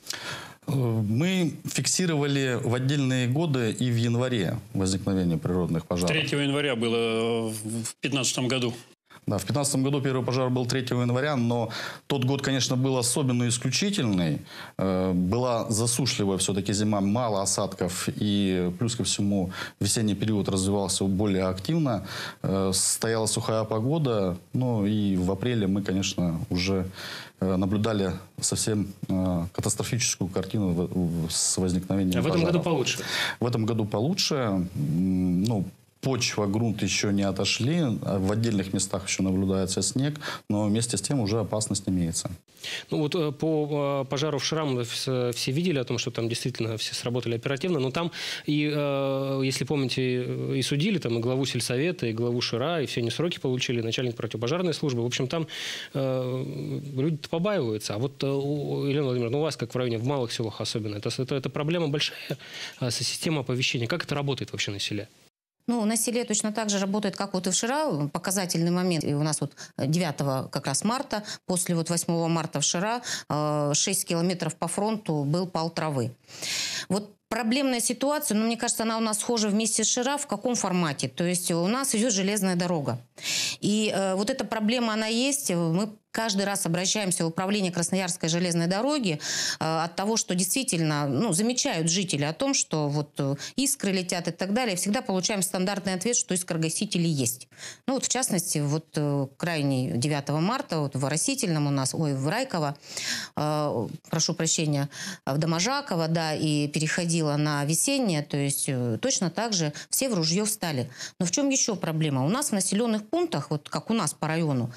Мы фиксировали в отдельные годы и в январе возникновение природных пожаров. 3 января было в 2015 году. Да, в 2015 году первый пожар был 3 января, но тот год, конечно, был особенно исключительный. Была засушливая все-таки зима, мало осадков, и плюс ко всему весенний период развивался более активно. Стояла сухая погода, ну и в апреле мы, конечно, уже наблюдали совсем катастрофическую картину с возникновением пожаров. В этом году получше? В этом году получше. Ну, почва, грунт еще не отошли. В отдельных местах еще наблюдается снег, но вместе с тем уже опасность имеется. Ну вот по пожару в Шира все видели о том, что там действительно все сработали оперативно, но там, и, если помните, и судили там и главу сельсовета, и главу Шира, и все они сроки получили, начальник противопожарной службы. В общем, там люди-то побаиваются. А вот, Елена Владимировна, у вас, как в районе, в малых селах особенно, это проблема большая со системой оповещения. Как это работает вообще на селе? Ну, на селе точно так же работает, как вот и в Шира. Показательный момент. И у нас вот 9 как раз марта, после вот 8 марта в Шира 6 километров по фронту был пал травы. Вот проблемная ситуация, но мне кажется, она у нас схожа вместе с Шира. В каком формате? То есть у нас идет железная дорога. И вот эта проблема, она есть. Мы каждый раз обращаемся в управление Красноярской железной дороги от того, что действительно замечают жители о том, что вот искры летят и так далее. Всегда получаем стандартный ответ, что искрогасители есть. Ну вот в частности, вот крайний 9 марта вот в Оросительном у нас, в Райково, прошу прощения, в Доможаково, да, и переходила на весеннее, то есть точно так же все в ружье встали. Но в чем еще проблема? У нас в населенных пунктах, вот как у нас по району,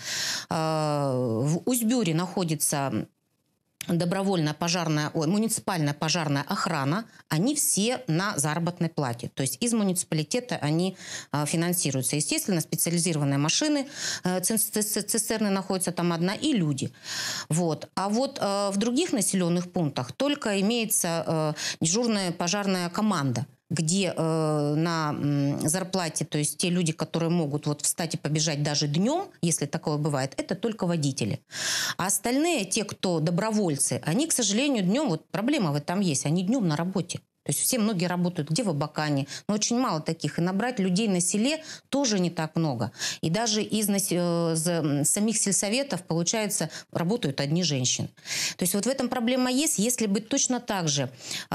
в Усть-Бюре находится добровольная муниципальная пожарная охрана. Они все на заработной плате. То есть из муниципалитета они финансируются. Естественно, специализированные машины, цистерны находятся там одна, и люди. Вот. А вот в других населенных пунктах только имеется дежурная пожарная команда, где на зарплате, то есть те люди, которые могут вот встать и побежать даже днем, если такое бывает, это только водители. А остальные, те, кто добровольцы, они, к сожалению, днем, вот проблема в этом есть, они днем на работе. То есть все, многие работают где в Абакане, но очень мало таких. И набрать людей на селе тоже не так много. И даже из самих сельсоветов, получается, работают одни женщины. То есть вот в этом проблема есть. Если бы точно так же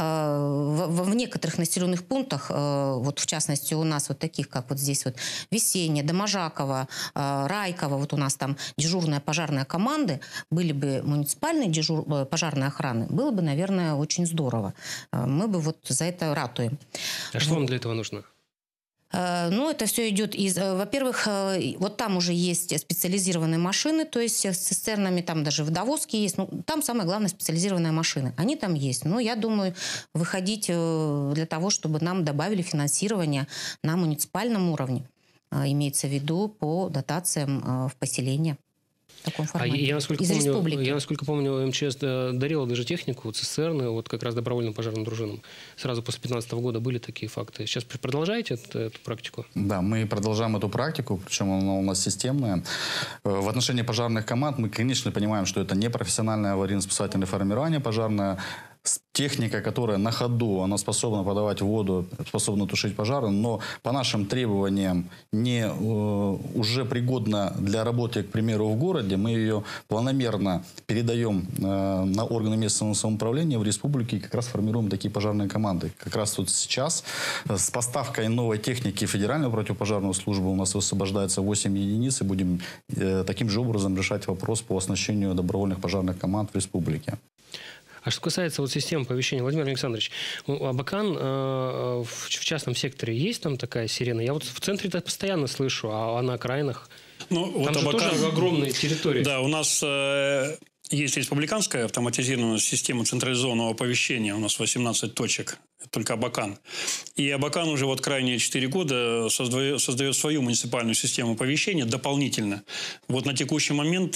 в некоторых населенных пунктах, вот в частности у нас вот таких, как вот здесь вот Весенняя, Доможаково, Райково, вот у нас там дежурная пожарная команды, были бы муниципальные пожарные охраны, было бы, наверное, очень здорово. Мы бы вот за это ратуем. А что вам для этого нужно? Ну, это все идет из... Во-первых, вот там уже есть специализированные машины, то есть с цистернами, там даже водовозки есть. Ну, там самое главное специализированные машины. Они там есть. Но я думаю, выходить для того, чтобы нам добавили финансирование на муниципальном уровне. Имеется в виду по дотациям в поселение. Я, насколько помню, МЧС дарила даже технику, цистерны, вот как раз добровольным пожарным дружинам. Сразу после 2015 года были такие факты. Сейчас продолжаете эту практику? Да, мы продолжаем эту практику, причем она у нас системная. В отношении пожарных команд мы, конечно, понимаем, что это не профессиональное аварийно-спасательное формирование пожарное. Техника, которая на ходу, она способна подавать воду, способна тушить пожары, но по нашим требованиям не уже пригодна для работы, к примеру, в городе. Мы ее планомерно передаем на органы местного самоуправления в республике и как раз формируем такие пожарные команды. Как раз тут сейчас с поставкой новой техники Федеральной противопожарной службы у нас высвобождается 8 единиц, и будем таким же образом решать вопрос по оснащению добровольных пожарных команд в республике. А что касается вот системы оповещения, Владимир Александрович, Абакан в частном секторе есть там такая сирена? Я вот в центре это постоянно слышу, а на окраинах? Ну, там вот же Абакан, тоже огромные территории. Да, у нас есть республиканская автоматизированная система централизованного оповещения. У нас 18 точек, только Абакан. И Абакан уже вот крайние 4 года создает свою муниципальную систему оповещения дополнительно. Вот на текущий момент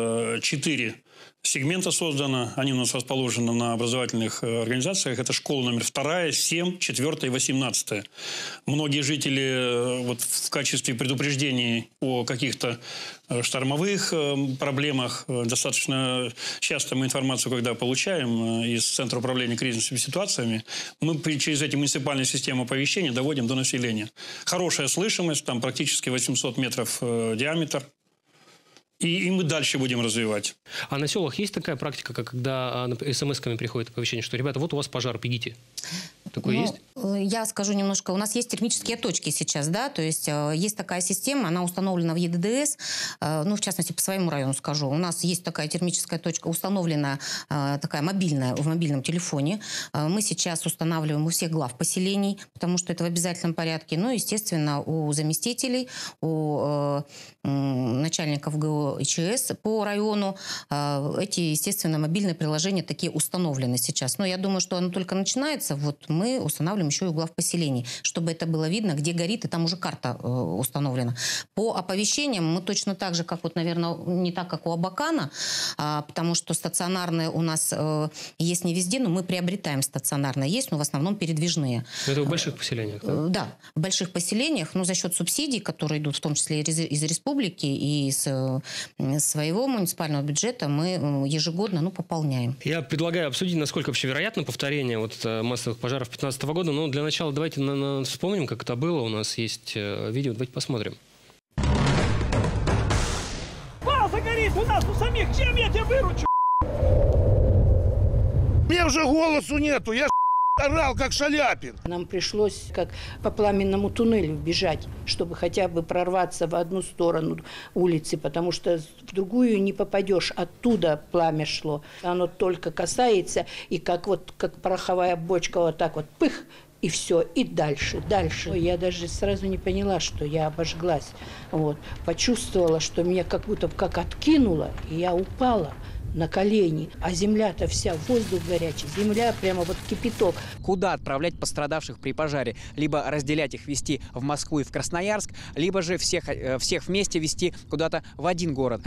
4 сегмента создано. Они у нас расположены на образовательных организациях. Это школа номер 2, 7, 4 и 18. Многие жители вот в качестве предупреждений о каких-то штормовых проблемах, достаточно часто мы информацию, когда получаем из Центра управления кризисными ситуациями, мы через эти муниципальные системы оповещения доводим до населения. Хорошая слышимость, там практически 800 метров диаметр. И мы дальше будем развивать. А на селах есть такая практика, как когда смс-ками приходит оповещение, что, ребята, вот у вас пожар, бегите? Такое есть? Я скажу немножко. У нас есть термические точки сейчас, да, то есть есть такая система, она установлена в ЕДДС, ну, в частности, по своему району скажу. У нас есть такая термическая точка, установлена такая мобильная, в мобильном телефоне. Мы сейчас устанавливаем у всех глав поселений, потому что это в обязательном порядке. Ну, естественно, у заместителей, у начальников ГО ИЧС по району эти, естественно, мобильные приложения такие установлены сейчас. Но я думаю, что оно только начинается. Вот мы устанавливаем еще и у глав поселений, чтобы это было видно, где горит, и там уже карта установлена. По оповещениям мы точно так же, как вот, наверное, не так, как у Абакана, потому что стационарные у нас есть не везде, но мы приобретаем стационарные. Есть, но в основном передвижные. Это в больших поселениях, да? Да, в больших поселениях, но за счет субсидий, которые идут в том числе из республики и из своего муниципального бюджета, мы ежегодно пополняем. Я предлагаю обсудить, насколько вообще вероятно повторение вот массовых пожаров 2015 года. Но для начала давайте вспомним, как это было. У нас есть видео, давайте посмотрим. База горит у нас у самих, чем я тебя выручу? Мне уже голосу нету, я орал, как Шаляпин. Нам пришлось как по пламенному туннелю бежать, чтобы хотя бы прорваться в одну сторону улицы, потому что в другую не попадешь. Оттуда пламя шло. Оно только касается, и как пороховая бочка, вот так вот, пых, и все, и дальше. Я даже сразу не поняла, что я обожглась. Вот. Почувствовала, что меня как будто откинуло, и я упала на колени, а земля-то вся, воздух горячий, земля прямо вот кипяток. Куда отправлять пострадавших при пожаре? Либо разделять их, везти в Москву и в Красноярск, либо же всех вместе везти куда-то в один город.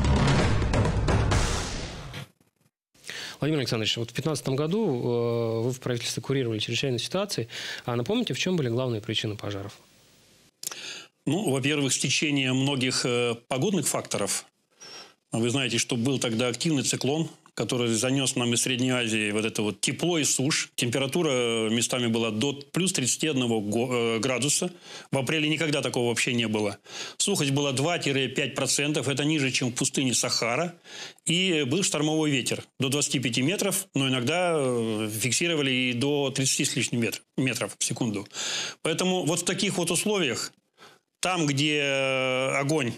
Владимир Александрович, вот в 2015 году вы в правительстве курировали чрезвычайные ситуации. А напомните, в чем были главные причины пожаров? Ну, во-первых, стечение многих погодных факторов. Вы знаете, что был тогда активный циклон, который занес нам из Средней Азии вот это вот тепло и сушь. Температура местами была до плюс 31 градуса. В апреле никогда такого вообще не было. Сухость была 2-5%. Это ниже, чем в пустыне Сахара. И был штормовой ветер до 25 метров, но иногда фиксировали и до 30 с лишним метров в секунду. Поэтому вот в таких вот условиях, там, где огонь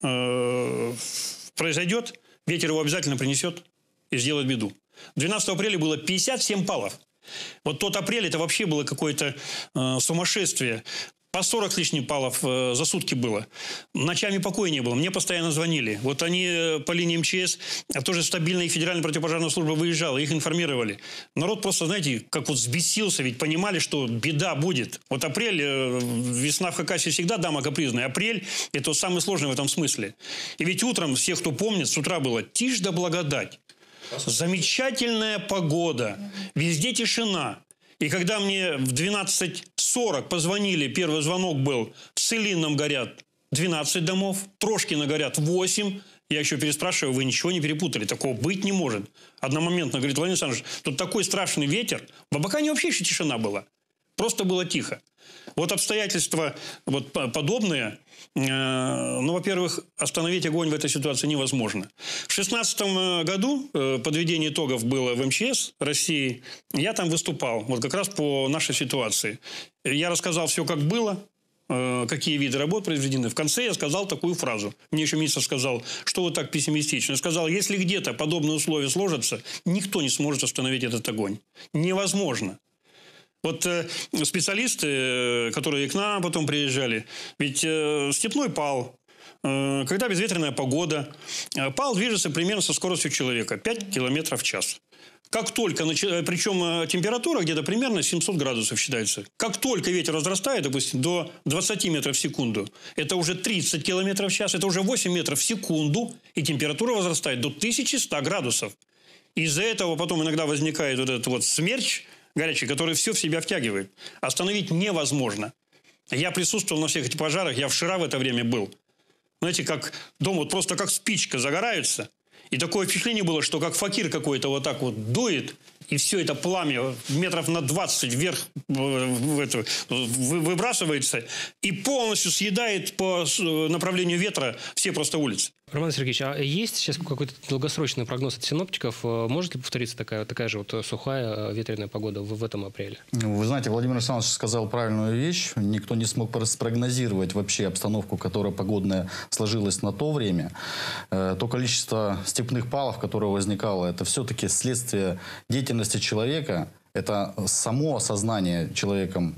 произойдет, ветер его обязательно принесет и сделает беду. 12 апреля было 57 палов. Вот тот апрель, это вообще было какое-то сумасшествие. По 40 с лишним палов за сутки было. Ночами покоя не было. Мне постоянно звонили. Вот они по линии МЧС, тоже стабильная и федеральная противопожарная служба выезжала, их информировали. Народ просто, знаете, как вот взбесился, ведь понимали, что беда будет. Вот апрель, весна в Хакасии всегда дама капризная. Апрель – это самый сложный в этом смысле. И ведь утром, все, кто помнит, с утра было тишь да благодать. Замечательная погода. Везде тишина. И когда мне в 12:40 позвонили, первый звонок был, в Целинном горят 12 домов, Трошкино горят 8. Я еще переспрашиваю, вы ничего не перепутали? Такого быть не может. Одномоментно говорит: Владимир Александрович, тут такой страшный ветер. В Абакане вообще еще тишина была. Просто было тихо. Вот обстоятельства вот подобные. Ну, во-первых, остановить огонь в этой ситуации невозможно. В 2016 году подведение итогов было в МЧС России. Я там выступал вот как раз по нашей ситуации. Я рассказал все, как было, какие виды работ произведены. В конце я сказал такую фразу. Мне еще министр сказал, что вы так пессимистично. Я сказал, если где-то подобные условия сложатся, никто не сможет остановить этот огонь. Невозможно. Вот специалисты, которые к нам потом приезжали, ведь степной пал, когда безветренная погода, пал движется примерно со скоростью человека, 5 километров в час. Как только, причем температура где-то примерно 700 градусов считается. Как только ветер возрастает, допустим, до 20 метров в секунду, это уже 30 километров в час, это уже 8 метров в секунду, и температура возрастает до 1100 градусов. Из-за этого потом иногда возникает вот этот вот смерч горячий, который все в себя втягивает. Остановить невозможно. Я присутствовал на всех этих пожарах, я вчера в это время был. Знаете, как дом вот просто как спичка загораются. И такое впечатление было, что как факир какой-то вот так вот дует, и все это пламя метров на 20 вверх выбрасывается и полностью съедает по направлению ветра все просто улицы. Роман Сергеевич, а есть сейчас какой-то долгосрочный прогноз от синоптиков? Может ли повториться такая же вот сухая ветреная погода в этом апреле? Вы знаете, Владимир Александрович сказал правильную вещь. Никто не смог спрогнозировать вообще обстановку, которая погодная сложилась на то время. То количество степных палов, которое возникало, это все-таки следствие деятельности человека. Это само осознание человеком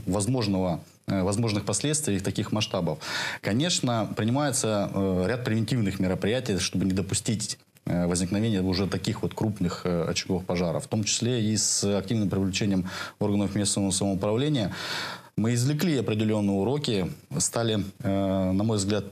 возможных последствий таких масштабов. Конечно, принимается ряд превентивных мероприятий, чтобы не допустить возникновения уже таких вот крупных очаговых пожаров, в том числе и с активным привлечением органов местного самоуправления. Мы извлекли определенные уроки, стали, на мой взгляд,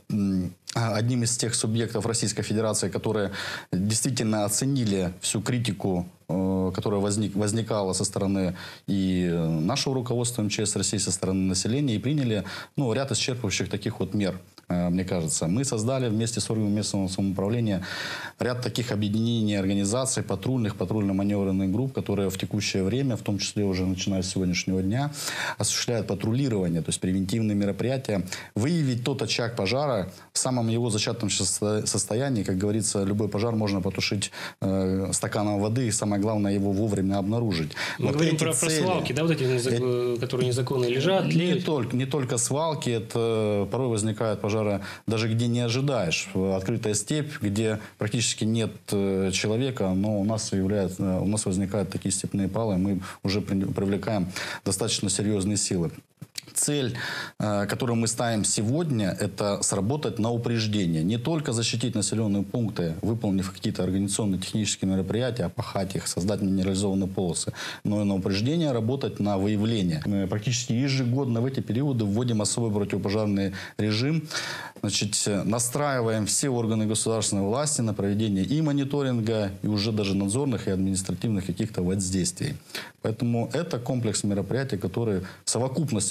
одним из тех субъектов Российской Федерации, которые действительно оценили всю критику, которая возникала со стороны и нашего руководства МЧС России, со стороны населения, и приняли ряд исчерпывающих таких вот мер, мне кажется. Мы создали вместе с органами местного самоуправления ряд таких объединений, организаций, патрульно-маневренных групп, которые в текущее время, в том числе уже начиная с сегодняшнего дня, осуществляют патрулирование, то есть превентивные мероприятия, выявить тот очаг пожара в самом его зачаточном состоянии. Как говорится, любой пожар можно потушить стаканом воды, и самое главное, его вовремя обнаружить. Мы вот говорим про свалки, да, вот эти, которые незаконно лежат, тлеют? Не только свалки, это порой возникают пожары даже где не ожидаешь. Открытая степь, где практически нет человека, но у нас возникают такие степные палы, мы уже привлекаем достаточно серьезные силы. Цель, которую мы ставим сегодня, это сработать на упреждение. Не только защитить населенные пункты, выполнив какие-то организационные технические мероприятия, опахать их, создать минерализованные полосы, но и на упреждение работать на выявление. Мы практически ежегодно в эти периоды вводим особый противопожарный режим. Значит, настраиваем все органы государственной власти на проведение и мониторинга, и уже даже надзорных и административных каких-то воздействий. Поэтому это комплекс мероприятий, который в совокупности должен обеспечить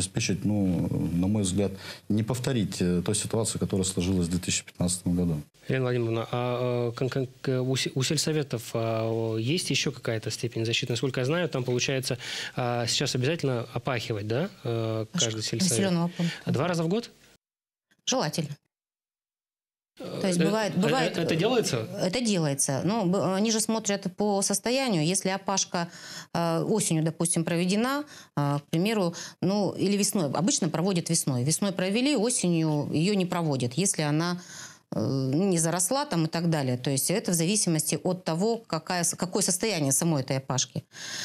обеспечить, на мой взгляд, не повторить той ситуации, которая сложилась в 2015 году. Елена Владимировна, а у сельсоветов есть еще какая-то степень защиты? Насколько я знаю, там, получается, сейчас обязательно опахивать, да, каждый сельсовет? 2 раза в год? Желательно. То есть бывает... Это делается? Это делается. Но они же смотрят по состоянию. Если опашка осенью, допустим, проведена, к примеру, или весной. Обычно проводят весной. Весной провели, осенью ее не проводят, если она не заросла там и так далее. То есть это в зависимости от того, какое состояние самой этой опашки.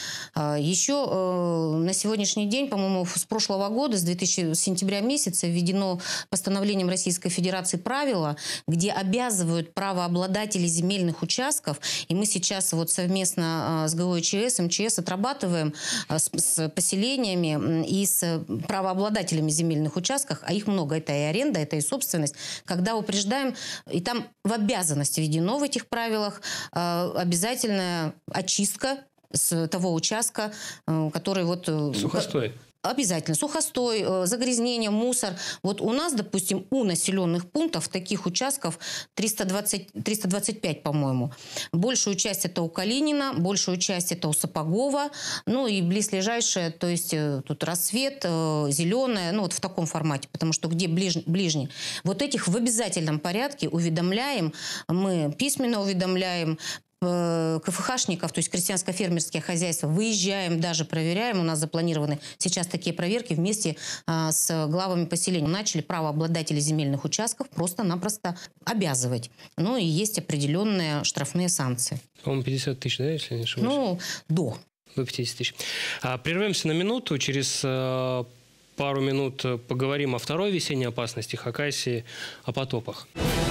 Еще на сегодняшний день, по-моему, с прошлого года, с сентября месяца, введено постановлением Российской Федерации правила, где обязывают правообладателей земельных участков, и мы сейчас вот совместно с ГО-ЧС, МЧС отрабатываем с поселениями и с правообладателями земельных участков, а их много, это и аренда, это и собственность, когда упреждаем, и там в обязанность введено в этих правилах обязательная очистка с того участка, который вот... Сухостой. Обязательно. Сухостой, загрязнение, мусор. Вот у нас, допустим, у населенных пунктов таких участков 325, по-моему. Большую часть это у Калинина, большую часть это у Сапогова, и близлежащее, то есть тут Рассвет, Зеленая, вот в таком формате, потому что где ближний. Вот этих в обязательном порядке уведомляем, мы письменно уведомляем, КФХшников, то есть крестьянско-фермерские хозяйства, выезжаем, даже проверяем. У нас запланированы сейчас такие проверки вместе с главами поселений. Начали правообладатели земельных участков просто-напросто обязывать. И есть определенные штрафные санкции. По-моему, 50 тысяч, да, если не ошибаюсь? До 50 тысяч. Прервемся на минуту. Через пару минут поговорим о второй весенней опасности, Хакасии, о потопах.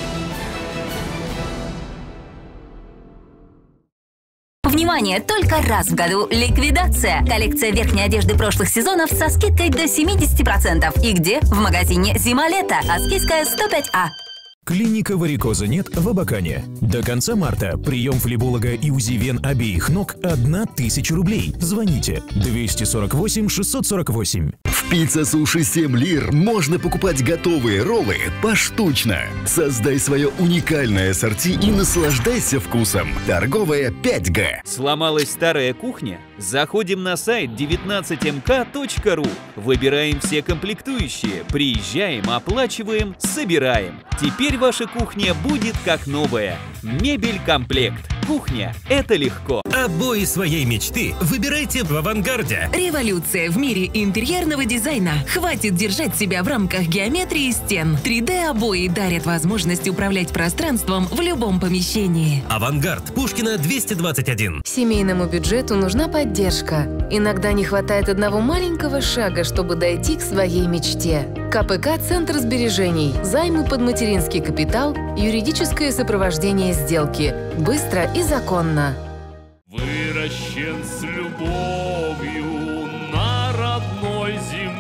Внимание! Только раз в году ликвидация. Коллекция верхней одежды прошлых сезонов со скидкой до 70%. И где? В магазине «Зима-лето». Аскийская, 105А. Клиника варикоза нет в Абакане. До конца марта прием флеболога и УЗИ вен обеих ног 1000 рублей. Звоните 248 648. В Пицца-суши 7 лир можно покупать готовые роллы поштучно. Создай свое уникальное ассорти и наслаждайся вкусом. Торговая 5Г. Сломалась старая кухня? Заходим на сайт 19mk.ru. Выбираем все комплектующие. Приезжаем, оплачиваем, собираем. Теперь ваша кухня будет как новая. Мебель-комплект. Кухня – это легко. Обои своей мечты выбирайте в «Авангарде». Революция в мире интерьерного дизайна. Хватит держать себя в рамках геометрии стен. 3D-обои дарят возможность управлять пространством в любом помещении. «Авангард», Пушкина, 221. Семейному бюджету нужна поддержка. Иногда не хватает одного маленького шага, чтобы дойти к своей мечте. КПК «Центр сбережений». Займы под материнский капитал, юридическое сопровождение сделки. Быстро и законно. Выращен с любовью на родной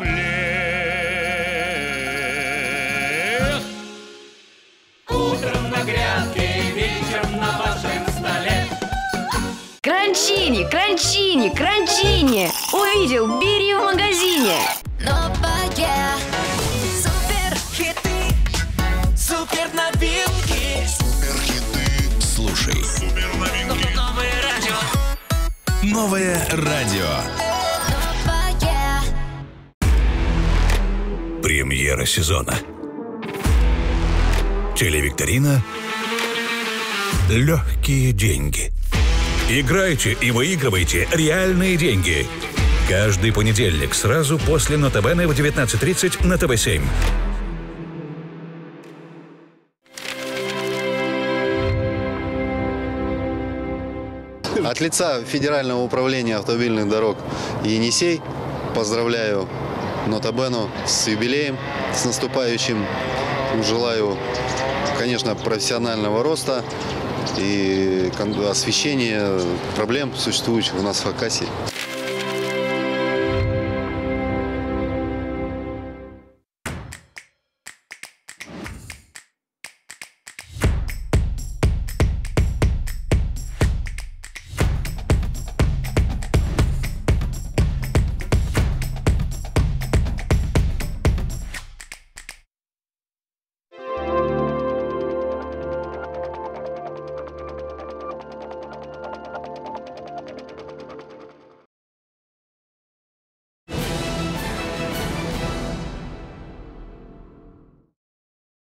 земле. Утром на грядке, вечером на вашем столе. Кранчини, кранчини, кранчини. Увидел, бери в магазине. Новая. Супер хиты. Супер новинки. Слушай. Новое радио. Новое радио. Премьера сезона. Телевикторина «Легкие деньги». Играйте и выигрывайте реальные деньги. Каждый понедельник сразу после Нотабене в 19:30 на ТВ-7. От лица Федерального управления автомобильных дорог «Енисей» поздравляю Нотабену с юбилеем, с наступающим. Желаю, конечно, профессионального роста и освещения проблем, существующих у нас в Хакасии.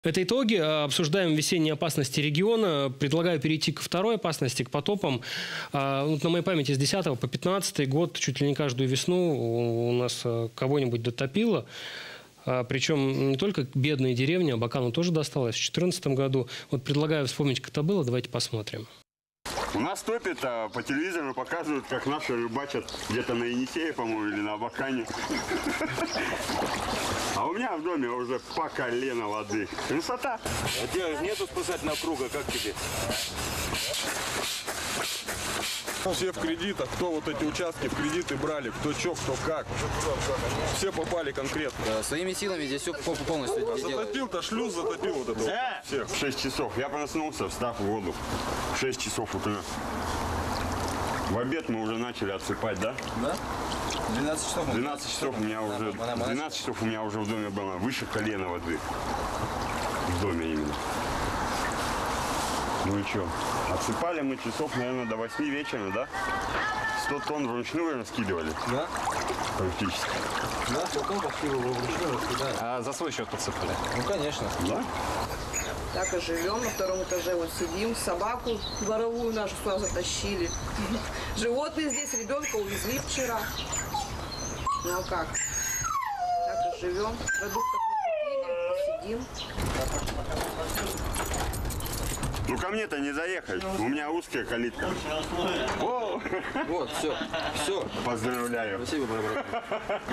Это итоги. Обсуждаем весенние опасности региона. Предлагаю перейти ко второй опасности, к потопам. Вот на моей памяти с 10 по 15 год, чуть ли не каждую весну у нас кого-нибудь дотопило. Причем не только бедные деревни, Абакану тоже досталось в 2014 году. Вот предлагаю вспомнить, как это было. Давайте посмотрим. У нас топит, а по телевизору показывают, как наши рыбачат где-то на Енисее, по-моему, или на Абакане. А у меня в доме уже по колено воды. Красота. А у тебя нету спасательного круга, как тебе? Все в кредитах, кто вот эти участки в кредиты брали, кто что, кто как. Все попали конкретно. Своими силами здесь все полностью делают. Затопил-то шлюз, затопил вот это. Всех. В 6 часов. Я проснулся, встав в воду. В 6 часов утра. В обед мы уже начали отсыпать, да? Да. 12 часов. 12 часов у меня уже. 12 часов у меня уже в доме было выше колена воды. В доме именно. Ну и что? Отсыпали мы часов, наверное, до 8 вечера, да? 100 тонн вручную раскидывали. Да? Практически. Да, 100 тонн вручную раскидали. А за свой счет подсыпали? Ну, конечно. Да? Так и живем, на втором этаже вот сидим, собаку дворовую нашу сюда затащили. Животные здесь, ребенка увезли вчера. Ну а как? Так и живем, продуктов накупили, сидим. Ну ко мне-то не заехать, у меня узкая калитка. О! Вот, все, все. Поздравляю. Спасибо, брат.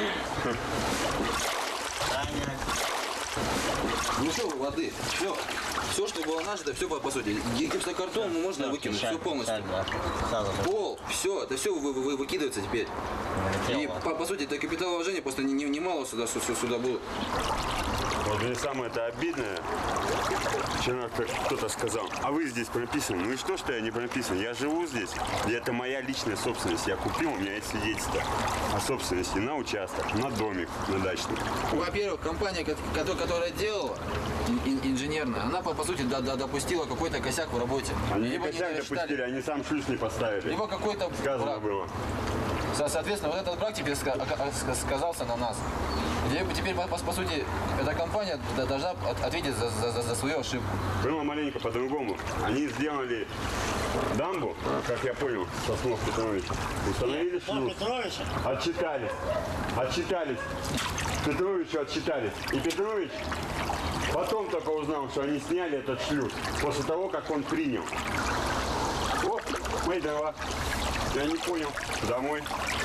Ну что, воды, все. Все, что было наше, это все по сути. Гипсокартон можно выкинуть, все полностью. Пол, все, это все выкидывается теперь. И по сути, это капиталовложение, просто немало сюда было. Вот мне самое это обидное. Вчера кто-то сказал, а вы здесь прописаны. Ну и что я не прописан? Я живу здесь, и это моя личная собственность. Я купил, у меня есть свидетельство о собственности на участок, на домик, на дачный. Во-первых, компания, которая делала, инженерная, она по сути допустила какой-то косяк в работе. Они не косяк допустили, они сам шлюз не поставили. Либо какой-то сказано было. Соответственно, вот этот брак теперь сказался на нас. Теперь, по сути, эта компания должна ответить за свою ошибку. Было маленько по-другому. Они сделали дамбу, как я понял, Соснов Петрович. Установили шлюз. Отчитались. Петровичу отчитались. И Петрович потом только узнал, что они сняли этот шлюз. После того, как он принял. Вот, мои дрова. Я не понял. Домой.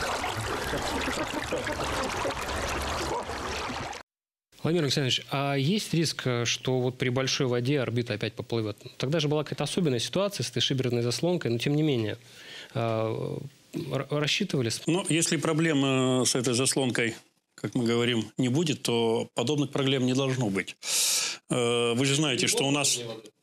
Владимир Александрович, а есть риск, что вот при большой воде орбита опять поплывет? Тогда же была какая-то особенная ситуация с этой шиберной заслонкой, но тем не менее. Рассчитывали? Ну, если проблемы с этой заслонкой, как мы говорим, не будет, то подобных проблем не должно быть. Вы же знаете, что у нас...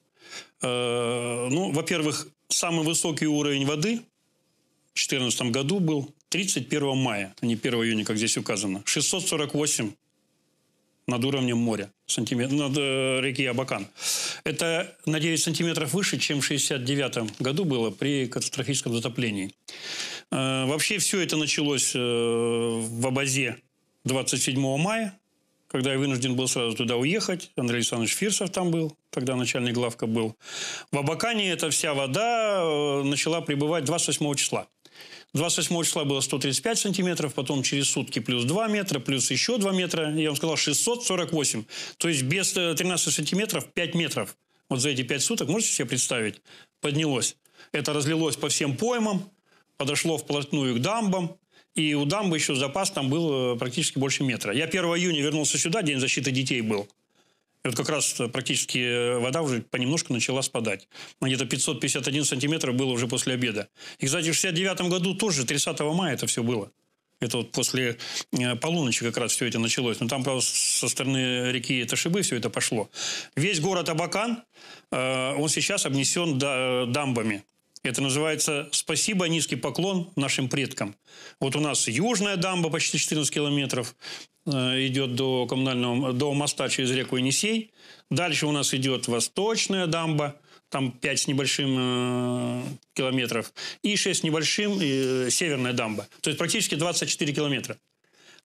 Ну, во-первых, самый высокий уровень воды в 2014 году был 31 мая, а не 1 июня, как здесь указано. 648 над уровнем моря, над реки Абакан. Это на 9 сантиметров выше, чем в 1969 году было при катастрофическом затоплении. Вообще все это началось в Абазе 27 мая, когда я вынужден был сразу туда уехать. Андрей Александрович Фирсов там был, тогда начальник главка был. В Абакане эта вся вода начала прибывать 28 числа. 28 числа было 135 сантиметров, потом через сутки плюс 2 метра, плюс еще 2 метра. Я вам сказал, 648. То есть без 13 сантиметров 5 метров. Вот за эти 5 суток, можете себе представить, поднялось. Это разлилось по всем поймам, подошло вплотную к дамбам. И у дамбы еще запас там был практически больше метра. Я 1 июня вернулся сюда, День защиты детей был. И вот как раз практически вода уже понемножку начала спадать. Где-то 551 сантиметр было уже после обеда. И, кстати, в 1969 году тоже 30 мая это все было. Это вот после полуночи как раз все это началось. Но там, правда, со стороны реки Ташибы все это пошло. Весь город Абакан, он сейчас обнесен дамбами. Это называется «Спасибо, низкий поклон нашим предкам». Вот у нас южная дамба почти 14 километров идет до моста через реку Енисей. Дальше у нас идет восточная дамба, там 5 с небольшим километров. И 6 с небольшим северная дамба. То есть практически 24 километра.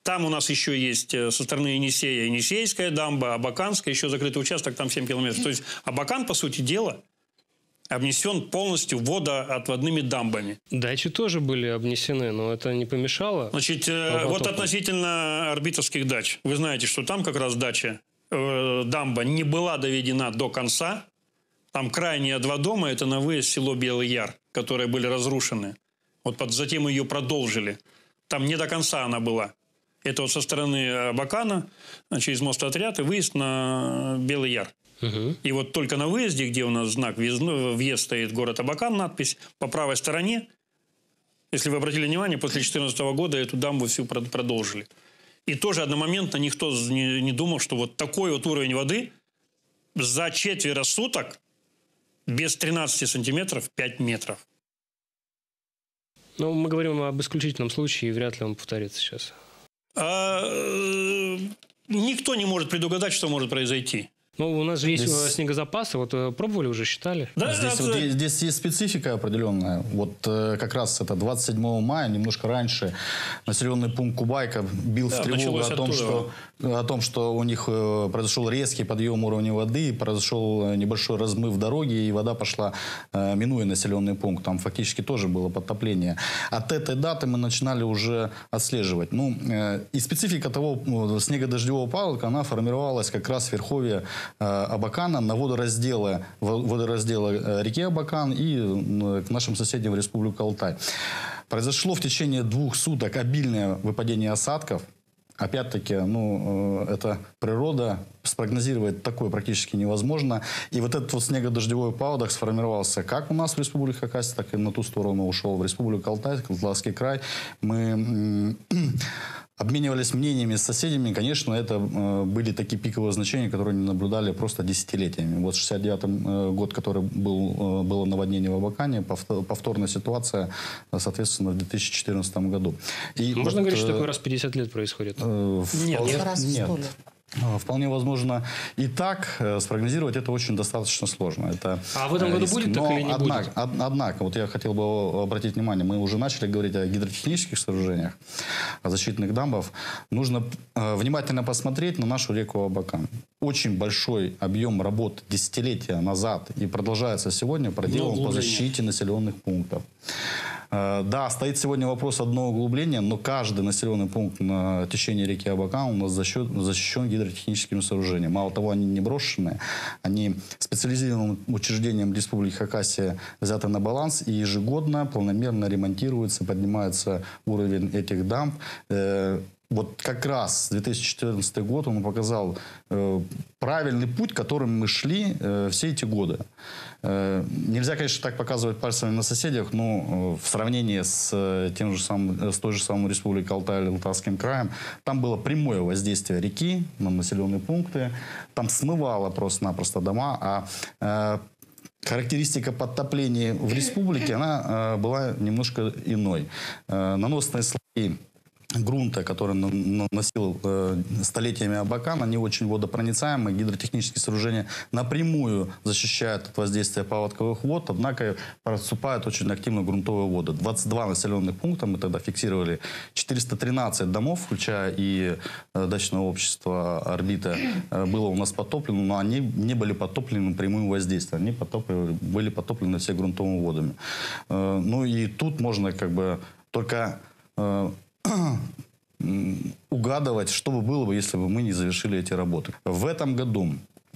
Там у нас еще есть со стороны Енисея Енисейская дамба, Абаканская, еще закрытый участок, там 7 километров. То есть Абакан, по сути дела, обнесен полностью водоотводными дамбами. Дачи тоже были обнесены, но это не помешало? Значит, вот относительно орбитовских дач. Вы знаете, что там как раз дача, дамба не была доведена до конца. Там крайние два дома, это на выезд село Белый Яр, которые были разрушены. Вот затем ее продолжили. Там не до конца она была. Это вот со стороны Абакана, через мостотряд и выезд на Белый Яр. И вот только на выезде, где у нас знак «Въезд» стоит город Абакан, надпись, по правой стороне, если вы обратили внимание, после 2014 года эту дамбу всю продолжили. И тоже одномоментно никто не думал, что вот такой вот уровень воды за четверо суток без 13 сантиметров 5 метров. Ну, мы говорим об исключительном случае, и вряд ли он повторится сейчас. Никто не может предугадать, что может произойти. Ну, у нас же есть снегозапасы, вот пробовали уже, считали? Да, здесь есть специфика определенная. Вот как раз это 27 мая, немножко раньше, населенный пункт Кубайка бил в тревогу о том, что у них произошел резкий подъем уровня воды, произошел небольшой размыв дороги, и вода пошла, минуя населенный пункт. Там фактически тоже было подтопление. От этой даты мы начинали уже отслеживать. Ну, и специфика того снегодождевого паводка, она формировалась как раз в верховье Абакана на водораздела реки Абакан и к нашим соседям в Республику Алтай. Произошло в течение 2 суток обильное выпадение осадков. Опять-таки, это природа, спрогнозировать такое практически невозможно. И вот этот вот снегодождевой паводок сформировался как у нас в Республике Хакасия, так и на ту сторону ушел в Республику Алтай, Алтайский край. Мы обменивались мнениями с соседями. Конечно, это были такие пиковые значения, которые не наблюдали просто десятилетиями. Вот 69-й год, который было наводнение в Абакане, повторная ситуация, соответственно, в 2014 году. И можно говорить, что такой раз в 50 лет происходит? Нет. Вполне возможно и так. Спрогнозировать это очень достаточно сложно. Это в этом году будет так или не будет? Однако, вот я хотел бы обратить внимание, мы уже начали говорить о гидротехнических сооружениях, о защитных дамбах. Нужно внимательно посмотреть на нашу реку Абакан. Очень большой объем работ десятилетия назад и продолжается сегодня проделан по защите населенных пунктов. Да, стоит сегодня вопрос одного углубления, но каждый населенный пункт на течении реки Абакан у нас защищен гидротехническими сооружениями. Мало того, они не брошенные, они специализированным учреждением Республики Хакасия взяты на баланс и ежегодно планомерно ремонтируется, поднимается уровень этих дамб. Вот как раз 2014 год он показал правильный путь, которым мы шли все эти годы. Нельзя, конечно, так показывать пальцами на соседях, но в сравнении с той же самой Республикой Алтай или Алтайским краем, там было прямое воздействие реки на населенные пункты. Там смывало просто-напросто дома, а характеристика подтопления в республике, она была немножко иной. Наносные слои грунта, который носил столетиями Абакан, они очень водопроницаемые. Гидротехнические сооружения напрямую защищают от воздействия паводковых вод, однако проступают очень активно грунтовые воды. 22 населенных пункта мы тогда фиксировали. 413 домов, включая и дачное общество «Орбита», было у нас потоплено, но они не были потоплены прямым воздействием. Они были потоплены все грунтовыми водами. Ну и тут можно только угадывать, что бы было бы, если бы мы не завершили эти работы. В этом году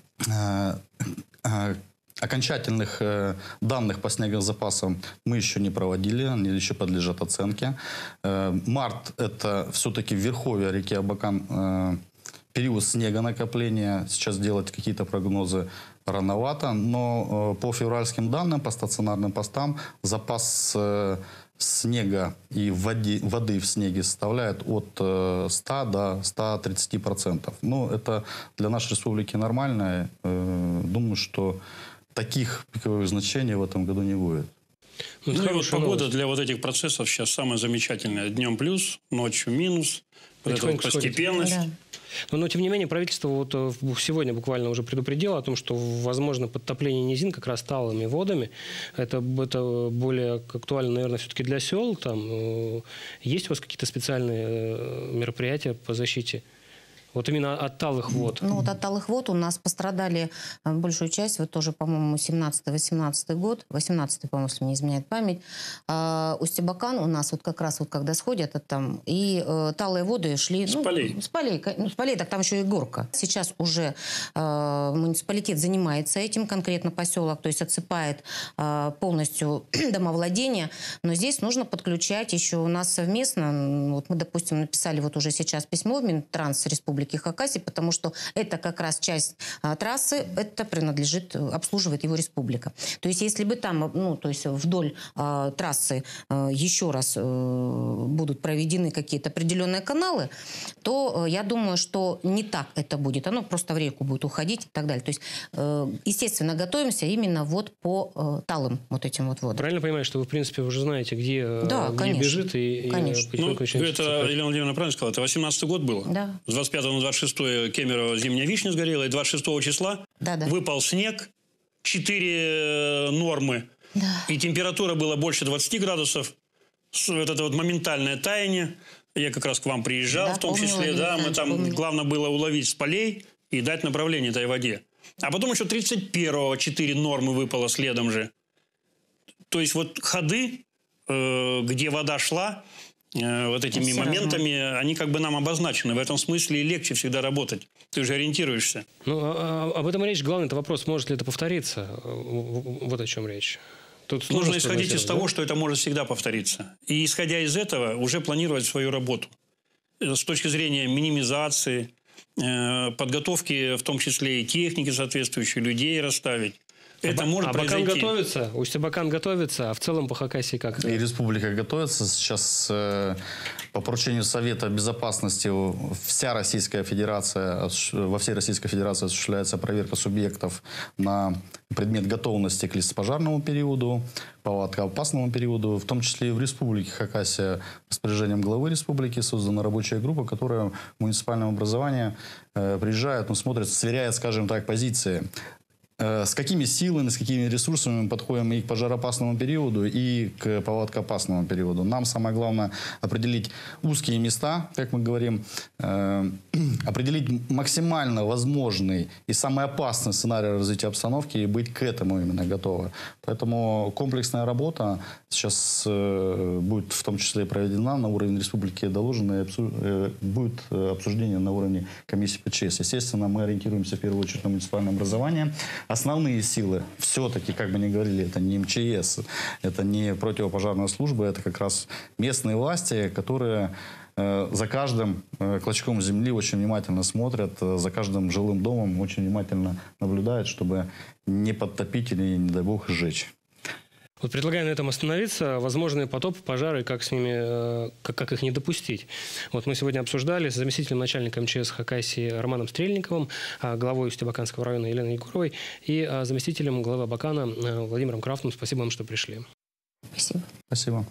окончательных данных по снегозапасам мы еще не проводили, они еще подлежат оценке. Март – это все-таки в верховье реки Абакан период снегонакопления. Сейчас делать какие-то прогнозы рановато, но по февральским данным, по стационарным постам, запас снега и воды в снеге составляет от 100 до 130%. Ну, это для нашей республики нормально. Думаю, что таких пиковых значений в этом году не будет. Ну и вот погода для вот этих процессов сейчас самая замечательная. Днем плюс, ночью минус. Вот эта вот постепенность. Да. Но тем не менее, правительство вот сегодня буквально уже предупредило о том, что возможно подтопление низин как раз талыми водами. Это более актуально, наверное, все-таки для сел. Там есть у вас какие-то специальные мероприятия по защите? Вот именно от талых вод. Ну, вот от талых вод у нас пострадали большую часть, вот тоже, по-моему, 17-18 год, 18-й, по-моему, если не изменяет память. Усть-Абакан у нас вот как раз вот когда сходят там, и талые воды шли... С полей. С полей, так там еще и горка. Сейчас уже муниципалитет занимается этим, конкретно поселок, то есть отсыпает полностью домовладение, но здесь нужно подключать еще у нас совместно, вот мы, допустим, написали вот уже сейчас письмо в Минтранс Республики Хакасия, потому что это как раз часть трассы, это принадлежит, обслуживает его республика. То есть если бы там, ну, то есть вдоль трассы еще раз будут проведены какие-то определенные каналы, то я думаю, что не так это будет. Оно просто в реку будет уходить и так далее. То есть, естественно, готовимся именно вот по талым вот этим вот водам. Правильно понимаю, что вы, в принципе, уже знаете, где, да, где конечно, бежит и конечно. Ну, это, Елена Владимировна правильно сказала, это 18-й год было. Да. С 25 на 26 Кемерово зимняя вишня сгорела, и 26 числа выпал снег, 4 нормы, и температура была больше 20 градусов. Вот это вот моментальное таяние. Я как раз к вам приезжал, в том числе, мы там, главное было уловить с полей и дать направление этой воде. А потом еще 31-го 4 нормы выпало следом же. То есть вот ходы, где вода шла, вот этими моментами, они как бы нам обозначены. В этом смысле легче всегда работать. Ты уже ориентируешься. Ну, об этом речь. Главный вопрос, может ли это повториться. Вот о чем речь. Тут нужно исходить из того, что это может всегда повториться. И исходя из этого уже планировать свою работу. С точки зрения минимизации, подготовки, в том числе и техники соответствующей, людей расставить. Это может произойти. Абакан готовится, Усть-Абакан готовится, а в целом по Хакасии как? И республика готовится. Сейчас по поручению Совета Безопасности во всей Российской Федерации осуществляется проверка субъектов на предмет готовности к лесопожарному периоду, паводкоопасному периоду, в том числе и в Республике Хакасия распоряжением главы республики создана рабочая группа, которая в муниципальном образовании приезжает, смотрит, сверяет, скажем так, позиции. С какими силами, с какими ресурсами мы подходим и к пожароопасному периоду, и к паводкоопасному периоду. Нам самое главное определить узкие места, как мы говорим, определить максимально возможный и самый опасный сценарий развития обстановки и быть к этому именно готовы. Поэтому комплексная работа сейчас будет в том числе проведена на уровне республики, доложена, и будет обсуждение на уровне комиссии ПЧС. Естественно, мы ориентируемся в первую очередь на муниципальное образование. Основные силы, все-таки, как бы ни говорили, это не МЧС, это не противопожарная служба, это как раз местные власти, которые за каждым клочком земли очень внимательно смотрят, за каждым жилым домом очень внимательно наблюдают, чтобы не подтопить или, не дай бог, сжечь. Вот предлагаю на этом остановиться. Возможные потопы, пожары, как с ними, как их не допустить. Вот мы сегодня обсуждали с заместителем начальника МЧС Хакасии Романом Стрельниковым, главой Усть-Абаканского района Еленой Егоровой и заместителем главы Абакана Владимиром Крафтом. Спасибо вам, что пришли. Спасибо. Спасибо.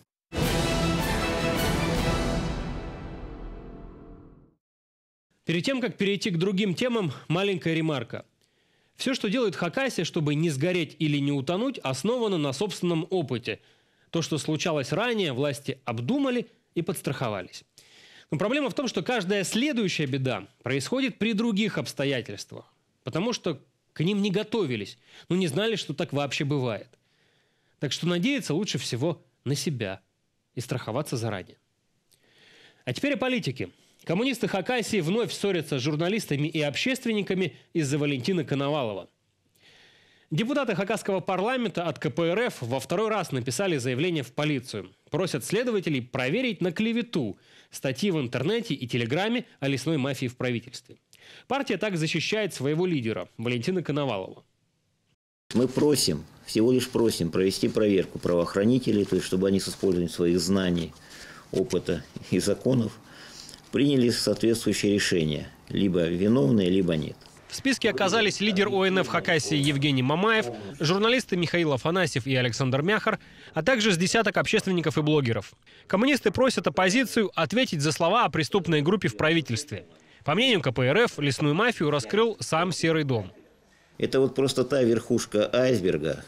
Перед тем, как перейти к другим темам, маленькая ремарка. Все, что делает Хакасия, чтобы не сгореть или не утонуть, основано на собственном опыте. То, что случалось ранее, власти обдумали и подстраховались. Но проблема в том, что каждая следующая беда происходит при других обстоятельствах. Потому что к ним не готовились, не знали, что так вообще бывает. Так что надеяться лучше всего на себя и страховаться заранее. А теперь о политике. Коммунисты Хакасии вновь ссорятся с журналистами и общественниками из-за Валентина Коновалова. Депутаты Хакасского парламента от КПРФ во второй раз написали заявление в полицию. Просят следователей проверить на клевету статьи в интернете и телеграме о лесной мафии в правительстве. Партия так защищает своего лидера Валентина Коновалова. Мы просим, всего лишь просим провести проверку правоохранителей, то есть чтобы они с использованием своих знаний, опыта и законов приняли соответствующее решение. Либо виновные, либо нет. В списке оказались лидер ОНФ Хакасии Евгений Мамаев, журналисты Михаил Афанасьев и Александр Мяхар, а также с десяток общественников и блогеров. Коммунисты просят оппозицию ответить за слова о преступной группе в правительстве. По мнению КПРФ, лесную мафию раскрыл сам Серый дом. Это вот просто та верхушка айсберга,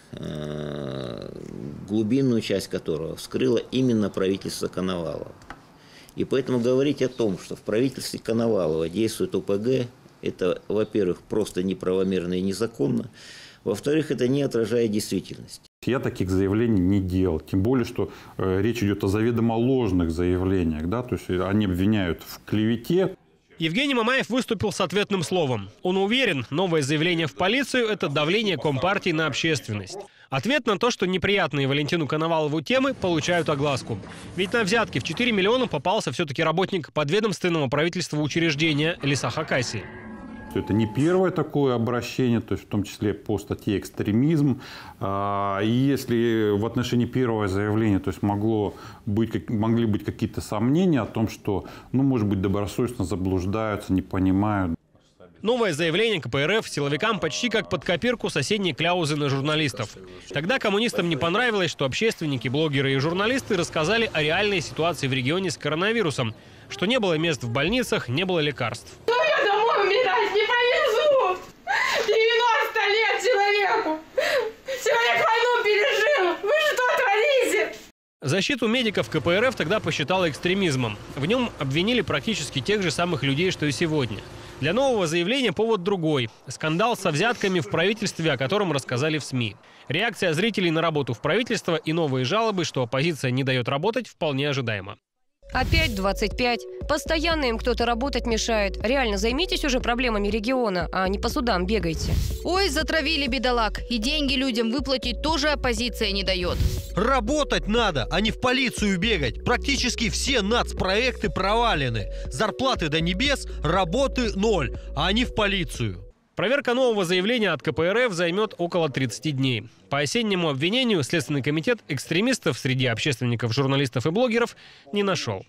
глубинную часть которого вскрыло именно правительство Коновалова. И поэтому говорить о том, что в правительстве Коновалова действует ОПГ, это, во-первых, просто неправомерно и незаконно. Во-вторых, это не отражает действительность. Я таких заявлений не делал. Тем более, что речь идет о заведомо ложных заявлениях. Да? То есть они обвиняют в клевете. Евгений Мамаев выступил с ответным словом. Он уверен, новое заявление в полицию – это давление Компартии на общественность. Ответ на то, что неприятные Валентину Коновалову темы получают огласку. Ведь на взятки в 4 миллиона попался все-таки работник подведомственного правительства учреждения «Леса Хакасии». Это не первое такое обращение, то есть в том числе по статье «Экстремизм». И если в отношении первого заявления, то есть могли быть какие-то сомнения о том, что, может быть, добросовестно заблуждаются, не понимают. Новое заявление КПРФ силовикам почти как под копирку соседней кляузы на журналистов. Тогда коммунистам не понравилось, что общественники, блогеры и журналисты рассказали о реальной ситуации в регионе с коронавирусом, что не было мест в больницах, не было лекарств. Я домой умирать не повезу! 90 лет человеку! Человек войну пережил! Вы что творите? Защиту медиков КПРФ тогда посчитала экстремизмом. В нем обвинили практически тех же самых людей, что и сегодня. Для нового заявления повод другой. Скандал со взятками в правительстве, о котором рассказали в СМИ. Реакция зрителей на работу в правительство и новые жалобы, что оппозиция не дает работать, вполне ожидаемо. Опять 25. Постоянно им кто-то работать мешает. Реально, займитесь уже проблемами региона, а не по судам бегайте. Ой, затравили бедолаг. И деньги людям выплатить тоже оппозиция не дает. Работать надо, а не в полицию бегать. Практически все нацпроекты провалены. Зарплаты до небес, работы ноль, а не в полицию. Проверка нового заявления от КПРФ займет около 30 дней. По осеннему обвинению Следственный комитет экстремистов среди общественников, журналистов и блогеров не нашел.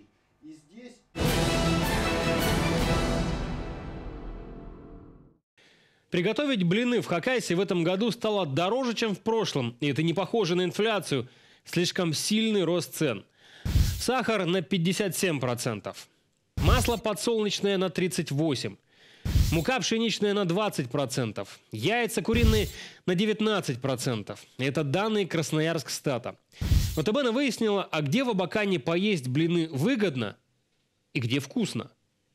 Приготовить блины в Хакасии в этом году стало дороже, чем в прошлом. И это не похоже на инфляцию. Слишком сильный рост цен. Сахар на 57%. Масло подсолнечное на 38%. Мука пшеничная на 20%, яйца куриные на 19%. Это данные Красноярскстата. ВТБ выяснила, а где в Абакане поесть блины выгодно и где вкусно.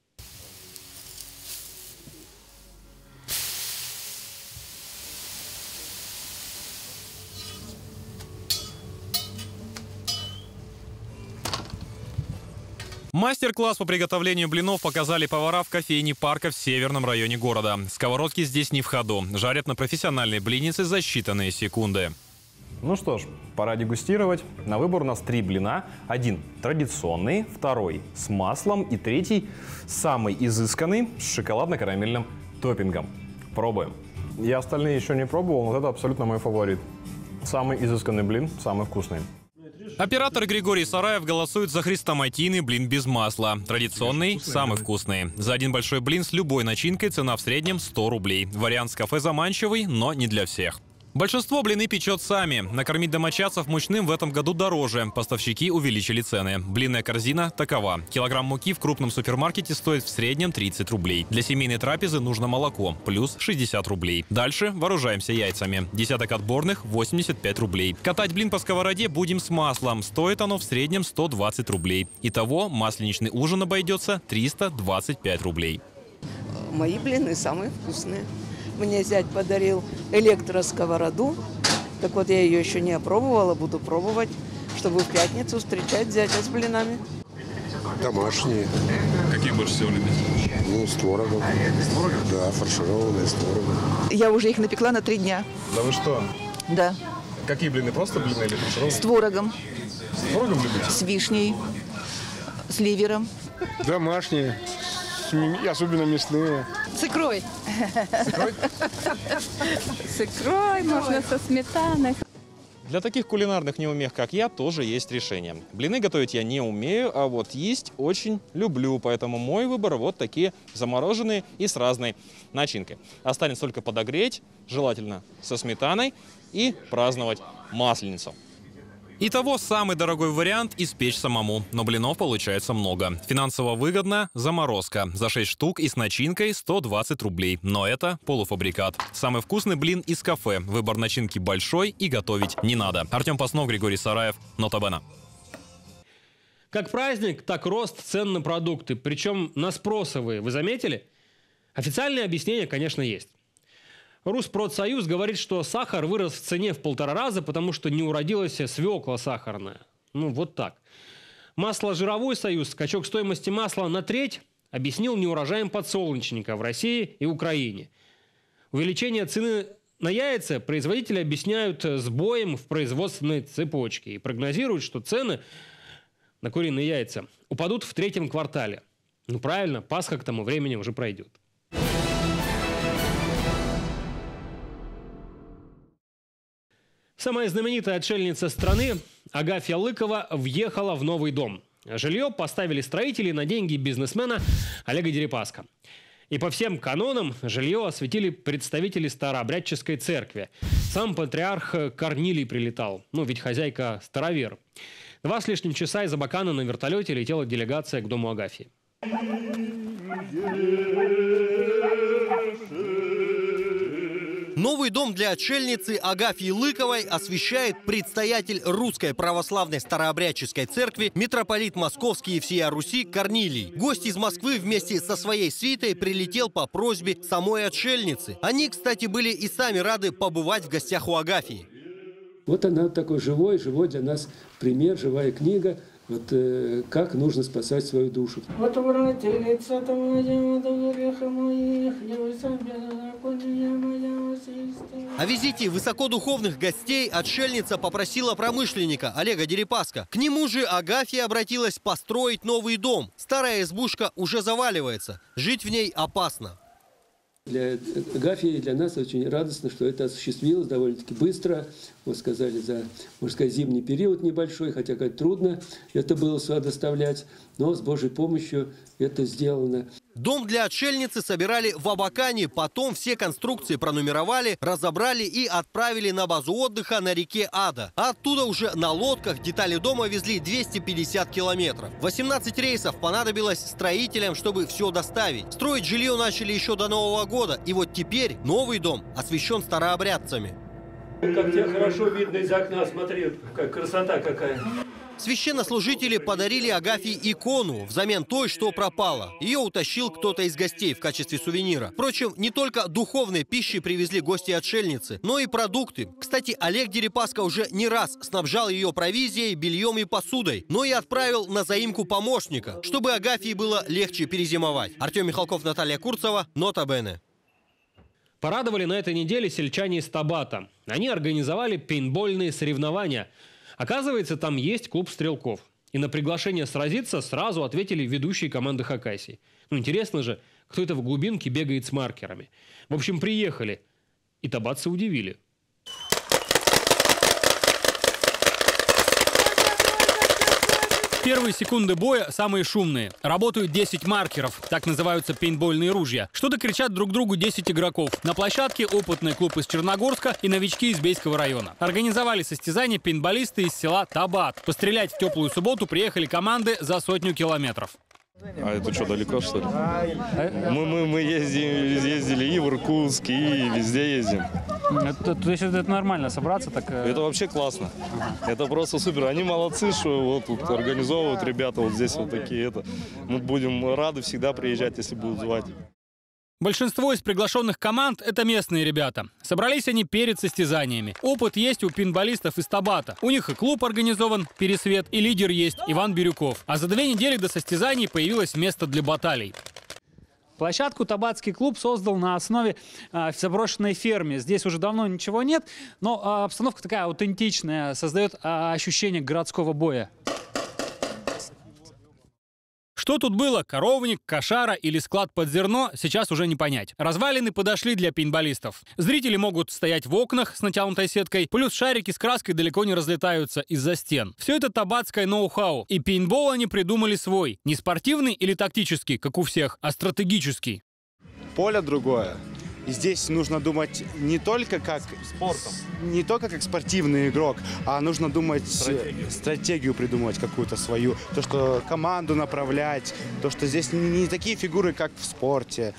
Мастер-класс по приготовлению блинов показали повара в кофейне парка в северном районе города. Сковородки здесь не в ходу. Жарят на профессиональной блиннице за считанные секунды. Ну что ж, пора дегустировать. На выбор у нас 3 блина. Один традиционный, второй с маслом и третий самый изысканный с шоколадно-карамельным топпингом. Пробуем. Я остальные еще не пробовал, но это абсолютно мой фаворит. Самый изысканный блин, самый вкусный. Оператор Григорий Сараев голосует за хрестоматийный блин без масла. Традиционный, самый вкусный. За один большой блин с любой начинкой цена в среднем 100 рублей. Вариант с кафе заманчивый, но не для всех. Большинство блины печет сами. Накормить домочадцев мучным в этом году дороже. Поставщики увеличили цены. Блинная корзина такова. Килограмм муки в крупном супермаркете стоит в среднем 30 рублей. Для семейной трапезы нужно молоко, плюс 60 рублей. Дальше вооружаемся яйцами. Десяток отборных – 85 рублей. Катать блин по сковороде будем с маслом. Стоит оно в среднем 120 рублей. Итого масленичный ужин обойдется 325 рублей. Мои блины самые вкусные. Мне зять подарил электросковороду. Так вот, я ее еще не опробовала, буду пробовать, чтобы в пятницу встречать зятя с блинами. Домашние. Какие больше всего любите? Ну, с творогом. С творогом? Да, фаршированные с творогом. Я уже их напекла на 3 дня. Да вы что? Да. Какие блины? Просто блины или фаршированные? С творогом. С творогом любите? С вишней, с ливером. Домашние. Особенно мясные. С икрой. С икрой? С икрой, можно со сметаной. Для таких кулинарных неумех, как я, тоже есть решение. Блины готовить я не умею, а вот есть очень люблю, поэтому мой выбор вот такие замороженные и с разной начинкой. Останется только подогреть, желательно со сметаной, и праздновать Масленицу. Итого самый дорогой вариант – испечь самому. Но блинов получается много. Финансово выгодно – заморозка. За 6 штук и с начинкой 120 рублей. Но это полуфабрикат. Самый вкусный блин из кафе. Выбор начинки большой и готовить не надо. Артем Паснов, Григорий Сараев, Нота Бена. Как праздник, так рост цен на продукты. Причем на спросовые. Вы заметили? Официальное объяснение, конечно, есть. Rusпродсоюз говорит, что сахар вырос в цене в 1,5 раза, потому что не уродилась свекла сахарная. Ну, вот так. Масло-жировой союз скачок стоимости масла на треть объяснил неурожаем подсолнечника в России и Украине. Увеличение цены на яйца производители объясняют сбоем в производственной цепочке и прогнозируют, что цены на куриные яйца упадут в 3-м квартале. Ну, правильно, Пасха к тому времени уже пройдет. Самая знаменитая отшельница страны Агафья Лыкова въехала в новый дом. Жилье поставили строители на деньги бизнесмена Олега Дерипаска. И по всем канонам жилье осветили представители Старообрядческой церкви. Сам патриарх Корнилий прилетал. Ну, ведь хозяйка старовер. 2 с лишним часа из Абакана на вертолете летела делегация к дому Агафьи. Новый дом для отшельницы Агафьи Лыковой освящает предстоятель Русской Православной Старообрядческой Церкви, митрополит Московский и всея Руси Корнилий. Гость из Москвы вместе со своей свитой прилетел по просьбе самой отшельницы. Они, кстати, были и сами рады побывать в гостях у Агафьи. Вот она такой живой для нас пример, живая книга. Вот как нужно спасать свою душу. О визите высокодуховных гостей отшельница попросила промышленника Олега Дерипаска. К нему же Агафья обратилась построить новый дом. Старая избушка уже заваливается. Жить в ней опасно. Для Агафьи и для нас очень радостно, что это осуществилось довольно-таки быстро. Вот сказали, за, можно сказать, зимний период небольшой, хотя как трудно это было сюда доставлять, но с Божьей помощью это сделано. Дом для отшельницы собирали в Абакане, потом все конструкции пронумеровали, разобрали и отправили на базу отдыха на реке Ада. А оттуда уже на лодках детали дома везли 250 километров. 18 рейсов понадобилось строителям, чтобы все доставить. Строить жилье начали еще до Нового года, и вот теперь новый дом освящен старообрядцами. Как тебя хорошо видно из окна, смотри, какая красота какая. Священнослужители подарили Агафье икону взамен той, что пропала. Ее утащил кто-то из гостей в качестве сувенира. Впрочем, не только духовной пищи привезли гости отшельницы, но и продукты. Кстати, Олег Дерипаска уже не раз снабжал ее провизией, бельем и посудой, но и отправил на заимку помощника, чтобы Агафье было легче перезимовать. Артем Михалков, Наталья Курцева, Нота Бене. Порадовали на этой неделе сельчане из Табата. Они организовали пейнтбольные соревнования. Оказывается, там есть клуб стрелков. И на приглашение сразиться сразу ответили ведущие команды Хакасии. Ну, интересно же, кто это в глубинке бегает с маркерами. В общем, приехали. И табатцы удивили. Первые секунды боя самые шумные. Работают 10 маркеров, так называются пейнтбольные ружья. Что-то кричат друг другу 10 игроков. На площадке опытный клуб из Черногорска и новички из Бейского района. Организовали состязание пейнтболисты из села Табат. Пострелять в теплую субботу приехали команды за 100 километров. А это что, далеко, что ли? Мы ездили и в Иркутск, и везде ездим. То есть это нормально собраться так? Это вообще классно. Это просто супер. Они молодцы, что вот тут организовывают ребята вот здесь вот такие. Мы будем рады всегда приезжать, если будут звать. Большинство из приглашенных команд – это местные ребята. Собрались они перед состязаниями. Опыт есть у пейнтболистов из Табата. У них и клуб организован «Пересвет», и лидер есть Иван Бирюков. А за 2 недели до состязаний появилось место для баталий. Площадку табатский клуб создал на основе заброшенной фермы. Здесь уже давно ничего нет, но обстановка такая аутентичная, создает ощущение городского боя. Что тут было, коровник, кошара или склад под зерно, сейчас уже не понять. Развалины подошли для пейнтболистов. Зрители могут стоять в окнах с натянутой сеткой, плюс шарики с краской далеко не разлетаются из-за стен. Все это табацкое ноу-хау. И пейнтбол они придумали свой. Не спортивный или тактический, как у всех, а стратегический. Поле другое. И здесь нужно думать не только как спортивный игрок, а нужно думать стратегию придумывать какую-то свою, то что команду направлять, то что здесь не такие фигуры, как в спорте.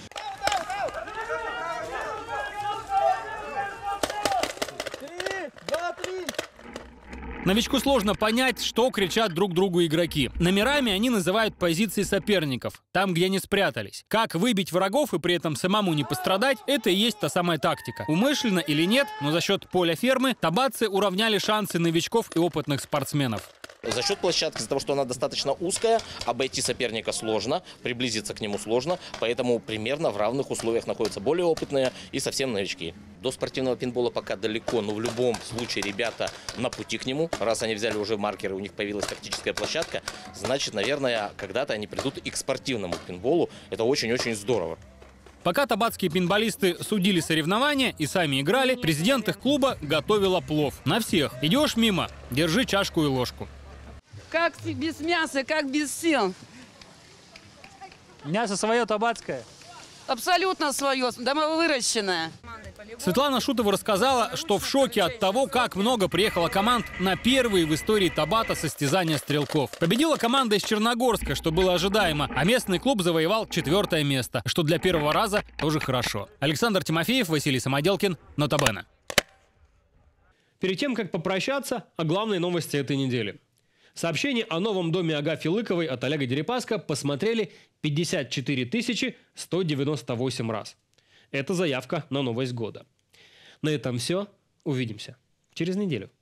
Новичку сложно понять, что кричат друг другу игроки. Номерами они называют позиции соперников, там, где они спрятались. Как выбить врагов и при этом самому не пострадать, это и есть та самая тактика. Умышленно или нет, но за счет поля фермы табацы уравняли шансы новичков и опытных спортсменов. За счет площадки, из-за того, что она достаточно узкая, обойти соперника сложно, приблизиться к нему сложно, поэтому примерно в равных условиях находятся более опытные и совсем новички. До спортивного пейнтбола пока далеко, но в любом случае ребята на пути к нему. Раз они взяли уже маркеры, у них появилась тактическая площадка, значит, наверное, когда-то они придут и к спортивному пейнтболу. Это очень-очень здорово. Пока табацкие пейнтболисты судили соревнования и сами играли, президент их клуба готовила плов. На всех. Идешь мимо, держи чашку и ложку. Как без мяса, как без сил. Мясо свое табацкое? Абсолютно свое, домовыращенное. Светлана Шутова рассказала, что в шоке от того, как много приехало команд на первые в истории Табата состязания стрелков. Победила команда из Черногорска, что было ожидаемо, а местный клуб завоевал 4-е место, что для первого раза тоже хорошо. Александр Тимофеев, Василий Самоделкин, Нота Бене. Перед тем, как попрощаться, о главной новости этой недели. Сообщение о новом доме Агафьи Лыковой от Олега Дерипаска посмотрели 54 198 раз. Это заявка на новость года. На этом все. Увидимся через неделю.